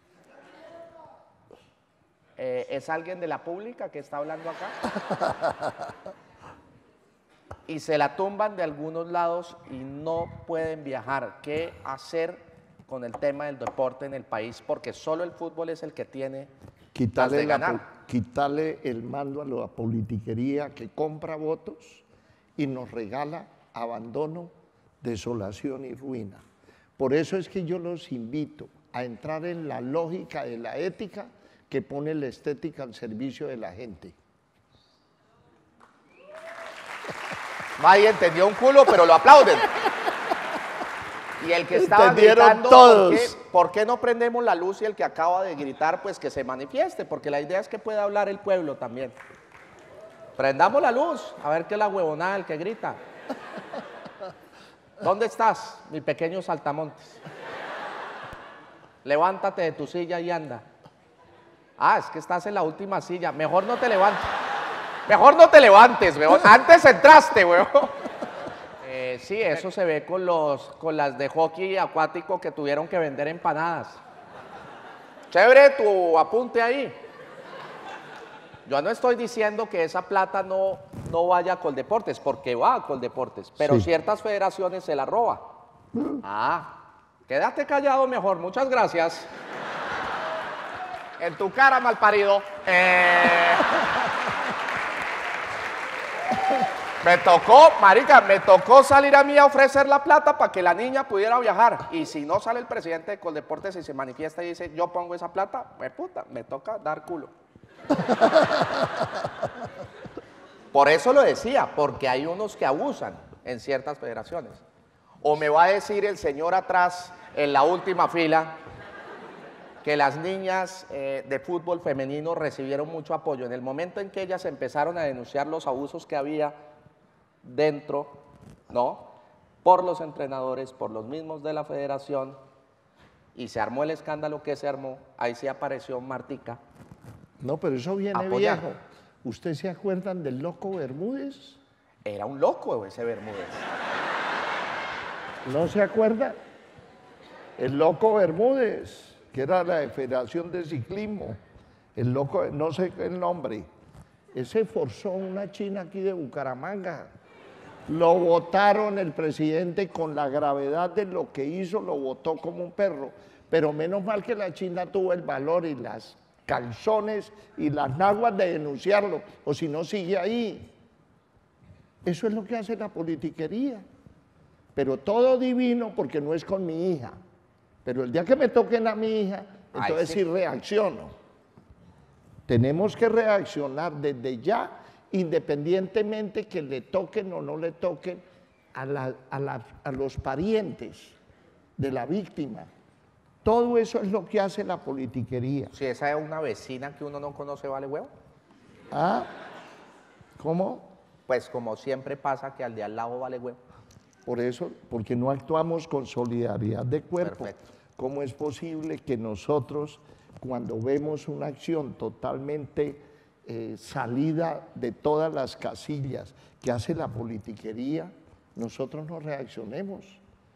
Eh, ¿Es alguien de la pública que está hablando acá? Y se la tumban de algunos lados y no pueden viajar. ¿Qué hacer con el tema del deporte en el país? Porque solo el fútbol es el que tiene las de quitarle, la, ganar. quitarle el mando a la politiquería que compra votos y nos regala abandono, desolación y ruina. Por eso es que yo los invito a entrar en la lógica de la ética que pone la estética al servicio de la gente. Nadie entendió un culo, pero lo aplauden. Y el que estaba Entendieron gritando, todos. ¿por qué, por qué no prendemos la luz? Y el que acaba de gritar, pues que se manifieste, porque la idea es que pueda hablar el pueblo también. Prendamos la luz, a ver qué es la huevonada el que grita. ¿Dónde estás, mi pequeño saltamontes? Levántate de tu silla y anda. Ah, es que estás en la última silla. Mejor no te levantes. Mejor no te levantes, weón. Antes entraste, weón. Eh, sí, eso se ve con, los, con las de hockey acuático que tuvieron que vender empanadas. Chévere tu apunte ahí. Yo no estoy diciendo que esa plata no, no vaya a Coldeportes, porque va a Coldeportes, pero Sí. ciertas federaciones se la roba. Ah, quédate callado mejor, muchas gracias. En tu cara, malparido. Eh... Me tocó, marica, me tocó salir a mí a ofrecer la plata para que la niña pudiera viajar. Y si no sale el presidente de Coldeportes y se manifiesta y dice, yo pongo esa plata, pues puta, me toca dar culo. Por eso lo decía, porque hay unos que abusan en ciertas federaciones. O me va a decir el señor atrás, en la última fila, que las niñas eh, de fútbol femenino recibieron mucho apoyo. En el momento en que ellas empezaron a denunciar los abusos que había dentro, ¿no? Por los entrenadores, por los mismos de la federación, y se armó el escándalo que se armó, ahí sí apareció Martica. No, pero eso viene Apoyar. viejo. ¿Ustedes se acuerdan del loco Bermúdez? Era un loco ese Bermúdez. ¿No se acuerdan? El loco Bermúdez, que era la de Federación de Ciclismo. El loco, no sé el nombre. Ese forzó una china aquí de Bucaramanga. Lo votaron el presidente con la gravedad de lo que hizo, lo votó como un perro. Pero menos mal que la china tuvo el valor y las calzones y las naguas de denunciarlo, o si no sigue ahí. Eso es lo que hace la politiquería. Pero todo divino porque no es con mi hija. Pero el día que me toquen a mi hija, entonces sí. sí reacciono. Tenemos que reaccionar desde ya, independientemente que le toquen o no le toquen a, la, a, la, a los parientes de la víctima. Todo eso es lo que hace la politiquería. Si esa es una vecina que uno no conoce, ¿vale huevo? ¿Ah? ¿Cómo? Pues como siempre pasa que al de al lado vale huevo. Por eso, porque no actuamos con solidaridad de cuerpo. Perfecto. ¿Cómo es posible que nosotros, cuando vemos una acción totalmente eh, salida de todas las casillas que hace la politiquería, nosotros no reaccionemos?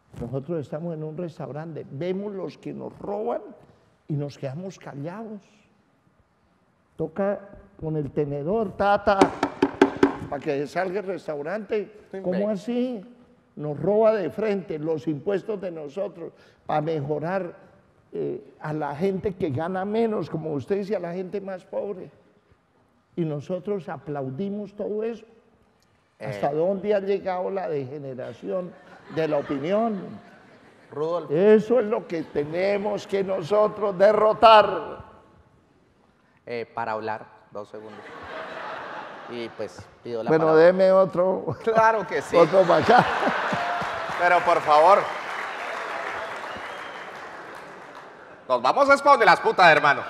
Nosotros estamos en un restaurante, vemos los que nos roban y nos quedamos callados. Toca con el tenedor, tata, para que salga el restaurante. ¿Cómo así? Nos roba de frente los impuestos de nosotros para mejorar eh, a la gente que gana menos, como usted dice, a la gente más pobre. Y nosotros aplaudimos todo eso. ¿Hasta eh, dónde ha llegado la degeneración de la opinión? Rudolf. Eso es lo que tenemos que nosotros derrotar. Eh, para hablar, dos segundos. Y pues pido la bueno, palabra. deme otro. Claro que sí. Otro para acá. Pero por favor. Nos vamos a spawn de las putas, hermano.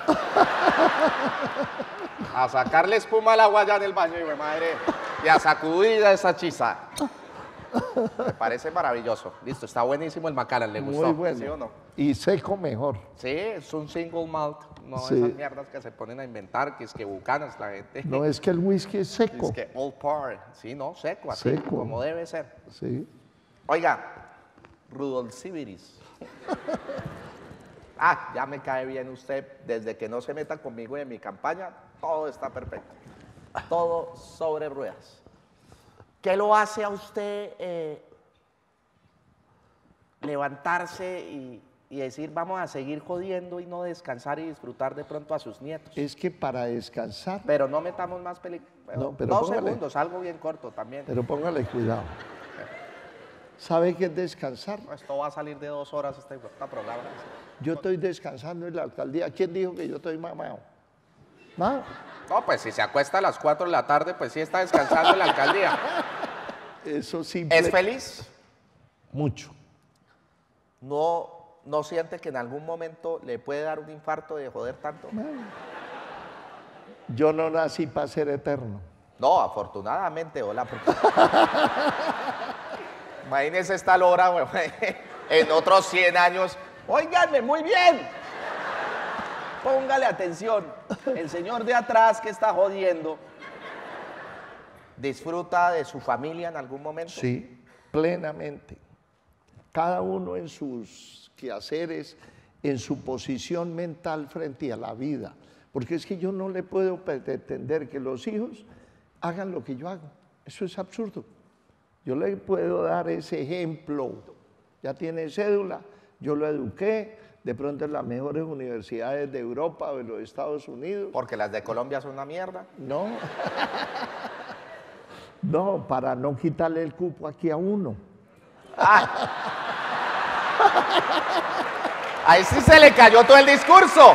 A sacarle espuma al agua allá en el baño, y madre. Y a sacudir a esa chisa. Me parece maravilloso. Listo, está buenísimo el Macallan, ¿le gustó? Muy bueno. ¿Sí o no? Y seco mejor. Sí, es un single malt. No Sí. esas mierdas que se ponen a inventar, que es que bucanas la gente. No, es que el whisky es seco. Es que all par. Sí, no, seco, así Seco. como debe ser. Sí. Oiga, Rudolf Sibiris. Ah, ya me cae bien usted. Desde que no se meta conmigo en mi campaña, todo está perfecto. Todo sobre ruedas. ¿Qué lo hace a usted eh, levantarse y, y decir vamos a seguir jodiendo y no descansar y disfrutar de pronto a sus nietos? Es que para descansar. Pero no metamos más películas. No, pero Dos póngale. segundos, algo bien corto también. Pero póngale cuidado. ¿Sabe qué es descansar? Esto va a salir de dos horas este, este programa. Yo estoy descansando en la alcaldía. ¿Quién dijo que yo estoy mamado? ¿No? No, pues si se acuesta a las cuatro de la tarde, pues sí está descansando en la alcaldía. Eso simple. ¿Es feliz? Mucho. ¿No, ¿No siente que en algún momento le puede dar un infarto de joder tanto? Yo no nací para ser eterno. No, afortunadamente, hola. Porque... Imagínese esta lora, güey, en otros cien años. Óiganme, muy bien. Póngale atención. El señor de atrás que está jodiendo, ¿disfruta de su familia en algún momento? Sí, plenamente. Cada uno en sus quehaceres, en su posición mental frente a la vida. Porque es que yo no le puedo pretender que los hijos hagan lo que yo hago. Eso es absurdo. Yo le puedo dar ese ejemplo. Ya tiene cédula, yo lo eduqué, de pronto en las mejores universidades de Europa o de los Estados Unidos. Porque las de Colombia son una mierda. No. No, para no quitarle el cupo aquí a uno. Ah. Ahí sí se le cayó todo el discurso.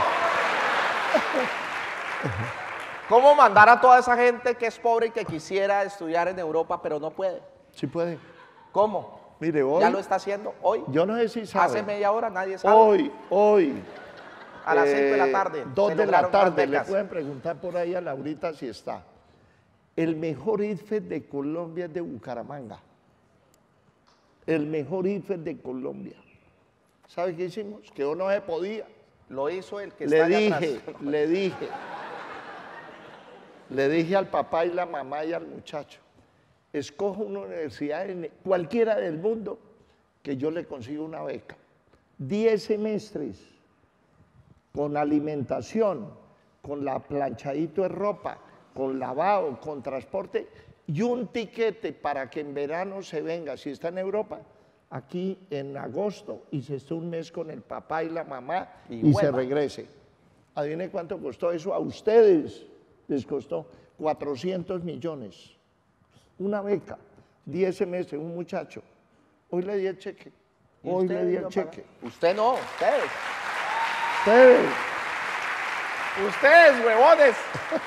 ¿Cómo mandar a toda esa gente que es pobre y que quisiera estudiar en Europa, pero no puede? Sí puede. ¿Cómo? Mire, hoy... ¿Ya lo está haciendo hoy? Yo no sé si sabe. Hace media hora, nadie sabe. Hoy, hoy. A las cinco de la eh, tarde. Dos se de la lograron más tarde. Le becas. pueden preguntar por ahí a Laurita si está. El mejor I F E S de Colombia es de Bucaramanga. El mejor I F E S de Colombia. ¿Sabe qué hicimos? Que no se podía. Lo hizo el que Le está allá dije, atrás. le dije. Le dije al papá y la mamá y al muchacho, escojo una universidad en cualquiera del mundo que yo le consiga una beca. Diez semestres con alimentación, con la planchadito de ropa, con lavado, con transporte y un tiquete para que en verano se venga, si está en Europa, aquí en agosto y se esté un mes con el papá y la mamá y, Y se vuelva. regrese. Adivine cuánto costó eso a ustedes. Les costó cuatrocientos millones. Una beca, diez semestres, un muchacho. Hoy le di el cheque. ¿Y Hoy usted le di lo el cheque. paga? Usted no, ustedes. Ustedes. Ustedes, huevones.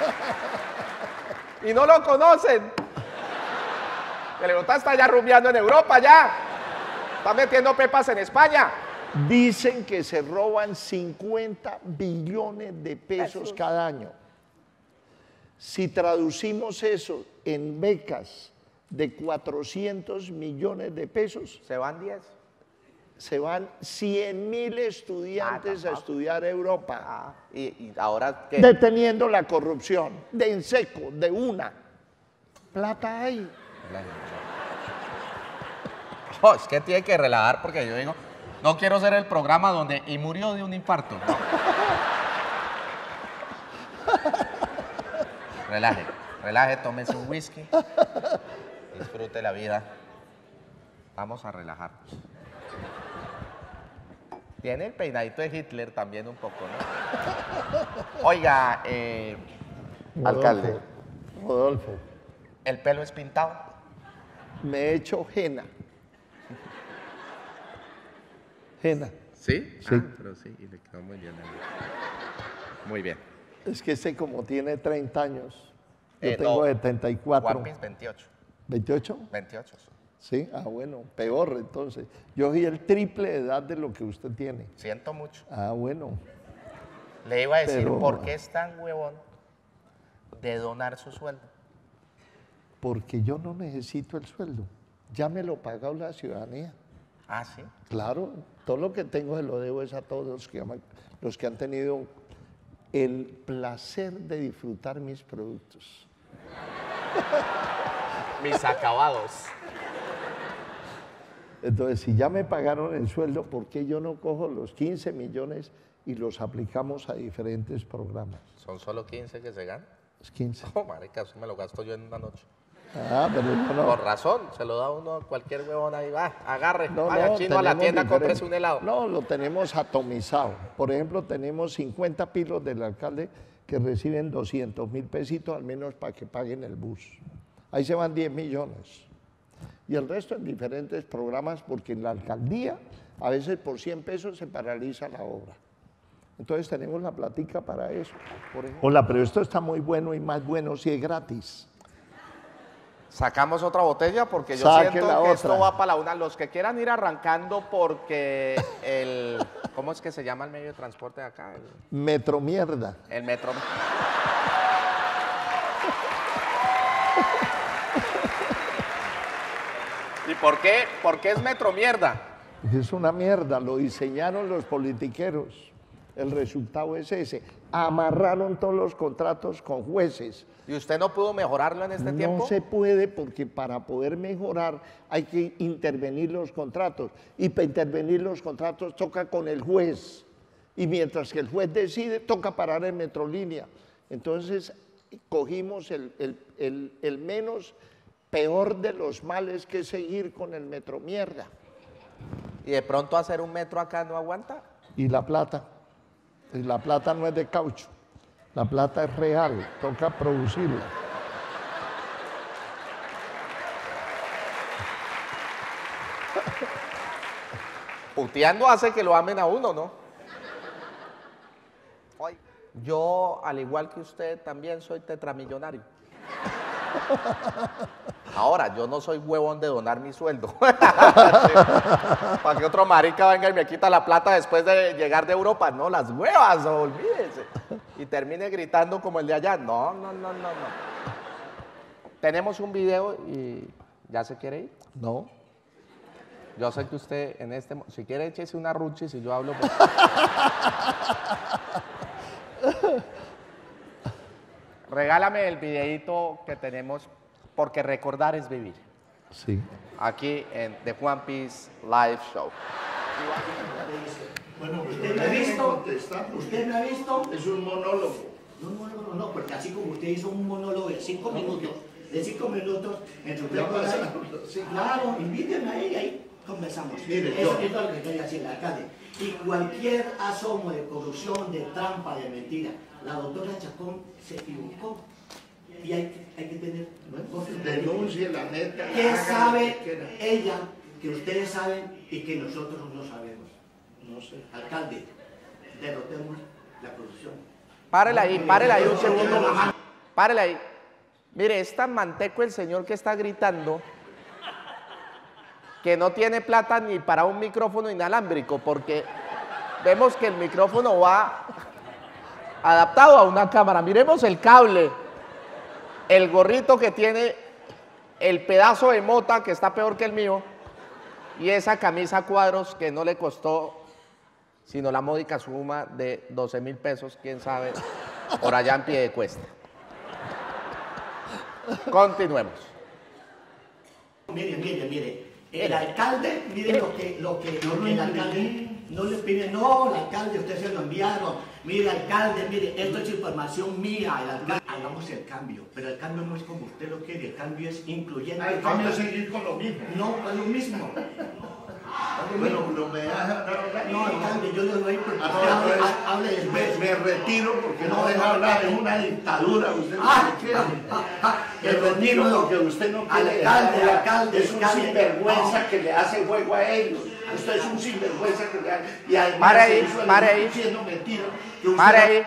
Y no lo conocen. El Leotá está ya rumbeando en Europa, ya. Está metiendo pepas en España. Dicen que se roban cincuenta billones de pesos Pesos. cada año. Si traducimos eso en becas de cuatrocientos millones de pesos, Se van diez. se van cien mil estudiantes Ah, a estudiar a Europa, Ah, y, y ahora que deteniendo la corrupción, de en seco, de una. Plata hay. No, es que tiene que relajar porque yo digo, no quiero ser el programa donde y murió de un infarto. No. Relaje, relaje, tómese un whisky. Disfrute la vida. Vamos a relajar. Tiene el peinadito de Hitler también un poco, ¿no? Oiga, eh, alcalde. Rodolfo, ¿El pelo es pintado? me he hecho henna. Henna. ¿Sí? Sí. Ah, pero sí, y le quedó muy bien. Muy bien. Es que este como tiene treinta años, yo Eh, tengo no, setenta y cuatro. Guapis veintiocho. ¿veintiocho? veintiocho. Sí. Sí, ah bueno, peor entonces. Yo soy el triple de edad de lo que usted tiene. Siento mucho. Ah bueno, Le iba a decir, Pero- ¿por qué es tan huevón de donar su sueldo? porque yo no necesito el sueldo. Ya me lo ha pagado la ciudadanía. Ah, sí. Claro, todo lo que tengo se lo debo es a todos los que, aman- los que han tenido el placer de disfrutar mis productos. Mis acabados. Entonces, si ya me pagaron el sueldo, ¿por qué yo no cojo los quince millones y los aplicamos a diferentes programas? ¿Son solo quince que se ganan? Es quince. Oh, marica, eso me lo gasto yo en una noche. Ah, pero yo no. Por razón, se lo da uno a cualquier huevón ahí, va, agarre, No, vaya no, chino a la tenemos tienda, diferente- cómprese un helado. No, lo tenemos atomizado. Por ejemplo, tenemos cincuenta pilos del alcalde que reciben doscientos mil pesitos al menos para que paguen el bus. Ahí se van diez millones. Y el resto en diferentes programas, porque en la alcaldía a veces por cien pesos se paraliza la obra. Entonces tenemos la platica para eso. Por ejemplo. Hola, pero esto está muy bueno y más bueno si es gratis. Sacamos otra botella porque yo Saque siento la que otra. esto va para la una. Los que quieran ir arrancando porque el... ¿Cómo es que se llama el medio de transporte de acá? El, Metro mierda. el metro. ¿Y por qué? ¿Por qué es metro mierda? Es una mierda, lo diseñaron los politiqueros. El resultado es ese. Amarraron todos los contratos con jueces. ¿Y usted no pudo mejorarlo en este No tiempo? se puede porque para poder mejorar hay que intervenir los contratos. Y para intervenir los contratos toca con el juez. Y mientras que el juez decide, toca parar en Metrolínea. Entonces, cogimos el, el- el- el menos peor de los males que es seguir con el metro mierda. ¿Y de pronto hacer un metro acá no aguanta? Y la plata. Y la plata no es de caucho. La plata es real, toca producirla. Puteando hace que lo amen a uno, ¿no? Oye, yo, al igual que usted, también soy tetramillonario. Ahora, yo no soy huevón de donar mi sueldo. Para que otro marica venga y me quita la plata después de llegar de Europa. No, las huevas, olvídese. Y termine gritando como el de allá. No, no, no, no, no. Tenemos un video y ¿ya se quiere ir? No. Yo sé que usted en este... mo- Si quiere, échese una rucha y si yo hablo... Por... Regálame el videíto que tenemos, porque recordar es vivir. Sí. Aquí en The One Piece Live Show. ¿Usted me ha visto? ¿Usted me ha visto? Es un monólogo. No, no, no, no, no, porque así como usted hizo un monólogo de cinco minutos, de cinco minutos, entre usted Ya por ahí, pasaron los cinco. claro, invíteme ahí, ahí conversamos. Mire, Eso yo- es lo que quería decir el alcalde. Y cualquier asomo de corrupción, de trampa, de mentira, la doctora Chacón se equivocó. Y hay, hay que tener buen costo. Denuncie la neta. ¿Qué haga lo sabe que quiera. ella que ustedes saben y que nosotros no sabemos? No sé. Alcalde, derrotemos la corrupción. Párele ahí, párele ahí un segundo. Párele ahí. Mire, es tan manteco el señor que está gritando que no tiene plata ni para un micrófono inalámbrico, porque vemos que el micrófono va adaptado a una cámara. Miremos el cable, el gorrito que tiene, el pedazo de mota que está peor que el mío, y esa camisa a cuadros que no le costó sino la módica suma de doce mil pesos, quién sabe, por allá en pie de cuesta. Continuemos. Mire, mire, mire, El alcalde, mire lo que, lo que, lo que el alcalde no le pide, no, el alcalde, usted se lo enviaron. Mire, alcalde, mire, esto es información mía, el alcalde. Hagamos el cambio, pero el cambio no es como usted lo quiere, el cambio es incluyendo. El cambio es seguir con lo mismo. No, es lo mismo. Bueno, no me deja hablar. No, alcalde, yo le doy porque Ah, usted no, hable, entonces, hable después. me, me retiro porque no, No, deja no, hablar, no. es una dictadura. Usted no Ah, me quiere. ah, ah, Me retiro porque usted no quiere. Alcalde, dejar hablar. alcalde, es un alcalde. sinvergüenza No. que le hace juego a ellos. Usted es un sinvergüenza que le hace. Y además, Pare ahí, eso le pare estoy ahí. diciendo mentira. que usted Pare no- ahí.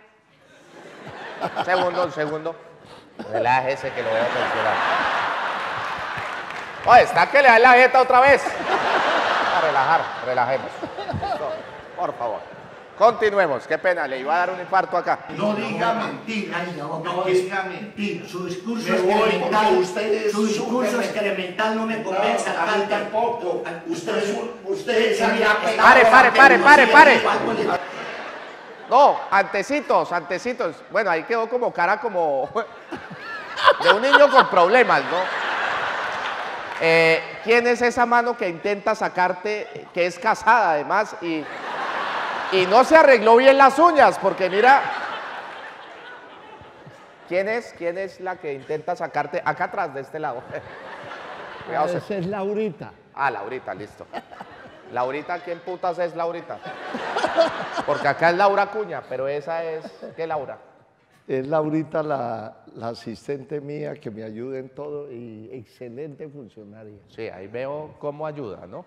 Un segundo, un segundo. Relájese que lo voy a censurar. Oye, está que le da la jeta otra vez. A relajar, relajemos. Listo, por favor. Continuemos. Qué pena, le iba a dar un infarto acá. No diga mentiras. Ay, no, No porque- diga mentiras. Su discurso Me voy experimental, porque usted es su discurso súper- experimental no me convence, No, a mí alcalde. tampoco. Usted es un- usted se había pegado Pare, a pare, la pare, pare, pare. tecnología. No, antecitos, antecitos. Bueno, ahí quedó como cara como de un niño con problemas, ¿no? Eh, ¿Quién es esa mano que intenta sacarte, que es casada además, y, y no se arregló bien las uñas? Porque mira, ¿quién es? ¿Quién es la que intenta sacarte? Acá atrás, de este lado. Cuidado, se- Esa es Laurita. Ah, Laurita, listo. Laurita, ¿quién putas es Laurita? Porque acá es Laura Cuña, pero esa es, ¿qué Laura? Es Laurita la, la asistente mía que me ayuda en todo y excelente funcionaria. Sí, ahí veo cómo ayuda, ¿no?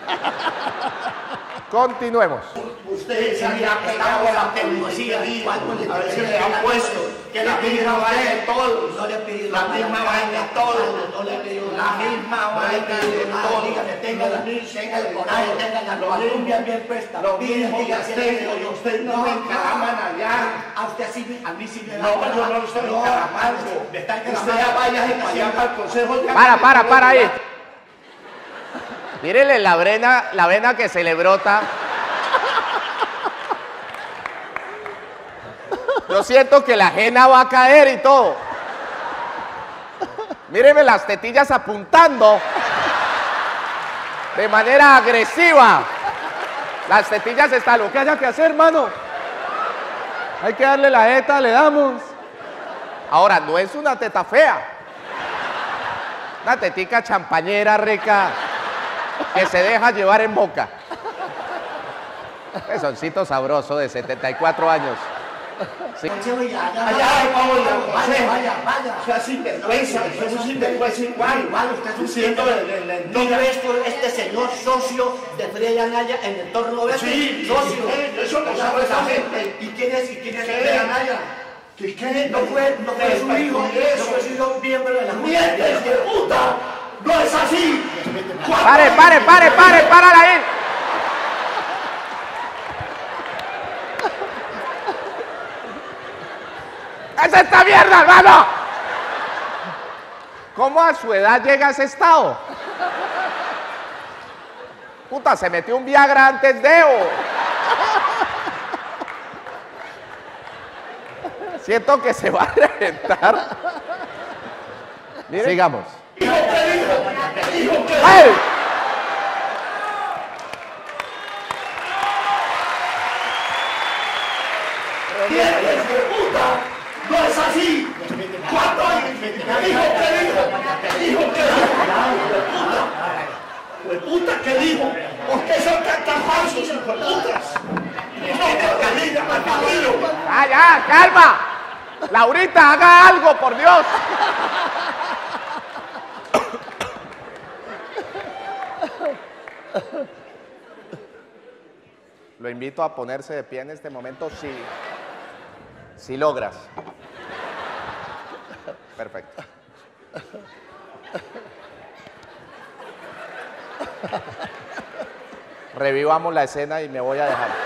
Continuemos. Usted se había pegado a la tecnología. A ver si le han puesto que la misma vaina de todos. No le he pedido La nada. misma vaina de todos. No le he pedido La nada. misma No le he vaina pedido de nada. todos. Dígame, tenga la tenga el coraje, tenga las Lo cuadrumbias mismo. bien puestas. Lo Diga, mismo diga, que si usted, le digo yo. usted no me encaraman allá. A usted sí, a mí sí me da. No, yo no lo estoy encaramando. Me está Usted encaramando. ya vaya para allá para el consejo. de- Para, para, para ahí. Mírele la vena, la vena que se le brota. Yo siento que la ajena va a caer y todo. Míreme las tetillas apuntando de manera agresiva. Las tetillas están lo que haya que hacer, hermano. Hay que darle la jeta, le damos. Ahora, no es una teta fea. Una tetica champañera rica que se deja llevar en boca. Pezoncito sabroso de setenta y cuatro años. Sí. Allá, allá, Allá, vamos, vaya, vaya, vaya. O sea, sinvergüenza, usted es un sinvergüenza igual. Igual, usted es un Siendo sinvergüenza. del- del- del- Diga esto, este señor socio de Freddy Anaya en el torno oeste. Sí, socio. sí, eso lo sabe esa gente. ¿Y quién es? ¿Y quién es ¿Qué? Freddy Anaya? ¿Qué, qué? No fue, no fue su hijo, no fue su hijo miembro de la Junta. ¡Mientes de puta! ¡No es así! Pare, pare, pare, pare, párala ahí. ¡Es esta mierda, hermano! ¿Cómo a su edad llega a ese estado? Puta, se metió un Viagra antes de o... Siento que se va a reventar. Sigamos. ¿Dijo qué dijo? ¿Dijo qué? ¡Ay! ¡Mientes de puta! ¡No es así! ¿Cuánto? ¿Dijo qué dijo? ¿Dijo qué dijo? ¡Hue puta qué dijo! ¿Por qué son tan tan falsos, hijo de putas? ¡No te diga, Martillo! ¡Ah, ya! ¡Calma! Laurita, haga algo, por Dios. Lo invito a ponerse de pie en este momento si, si logras. Perfecto. Revivamos la escena y me voy a dejar.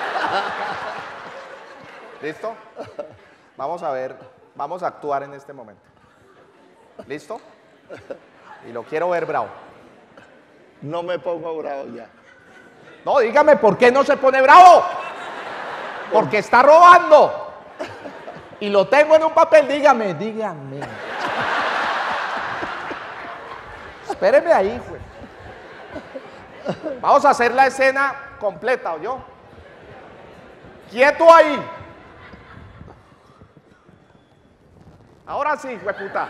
¿Listo? Vamos a ver, vamos a actuar en este momento. ¿Listo? Y lo quiero ver bravo. No me pongo bravo ya. No, dígame, ¿por qué no se pone bravo? Porque está robando. Y lo tengo en un papel, dígame, dígame. Espéreme ahí, güey. Vamos a hacer la escena completa, ¿oyó? ¡Quieto ahí! Ahora sí, hueputa.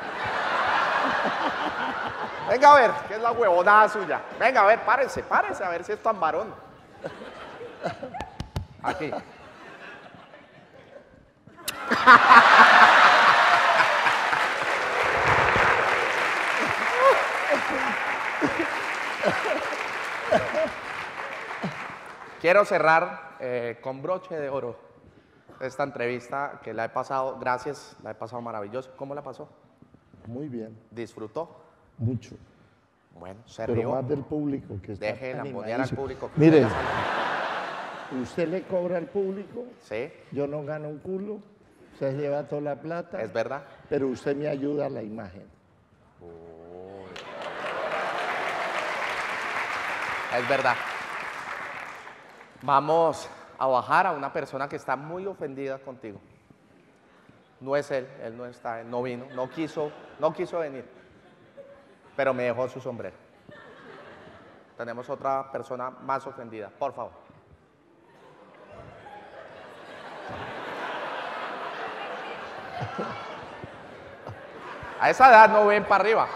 Venga a ver, ¿qué es la huevonada suya? Venga a ver, párese, párese, a ver si es tan varón. Aquí. Quiero cerrar eh, con broche de oro esta entrevista que la he pasado, gracias, la he pasado maravilloso. ¿Cómo la pasó? Muy bien, ¿Disfrutó? mucho. Bueno, se Pero rió. más del público que está Deje la moneda al animadísimo. público. Mire, usted le cobra al público, Sí, yo no gano un culo, usted lleva toda la plata, es verdad. pero usted me ayuda a la imagen. Es verdad. Vamos a bajar a una persona que está muy ofendida contigo. No es él, él no está, él no vino, no quiso, no quiso venir. Pero me dejó su sombrero. Tenemos otra persona más ofendida, por favor. A esa edad no ven para arriba.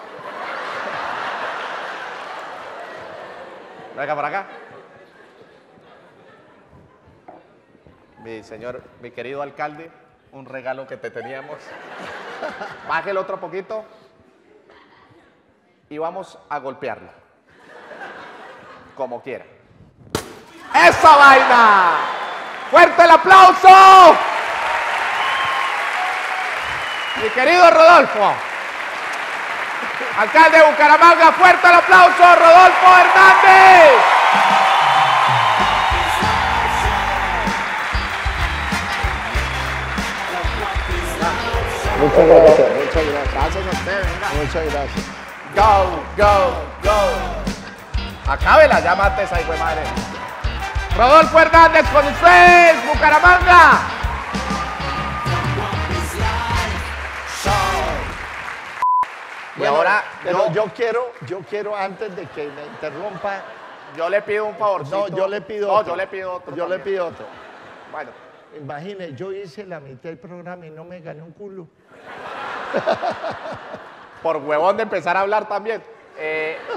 Venga para acá. Mi señor, mi querido alcalde, un regalo que te teníamos. Bájelo otro poquito. Y vamos a golpearlo. Como quiera. ¡Esa vaina! ¡Fuerte el aplauso! Mi querido Rodolfo. Alcalde de Bucaramanga, fuerte el aplauso, Rodolfo Hernández. Muchas gracias, muchas gracias. Gracias a usted, venga. Muchas gracias. Go, go, go. Acábela, ya mate esa hijo de madre. Rodolfo Hernández con ustedes, Bucaramanga. Y Bueno, ahora pero yo, yo quiero, yo quiero antes de que me interrumpa, yo le pido un favorcito. no, yo le pido No, otro. yo le pido otro. Yo le también. pido otro. Bueno, Imagine, yo hice la mitad del programa y no me gané un culo. por huevón de empezar a hablar también. Eh,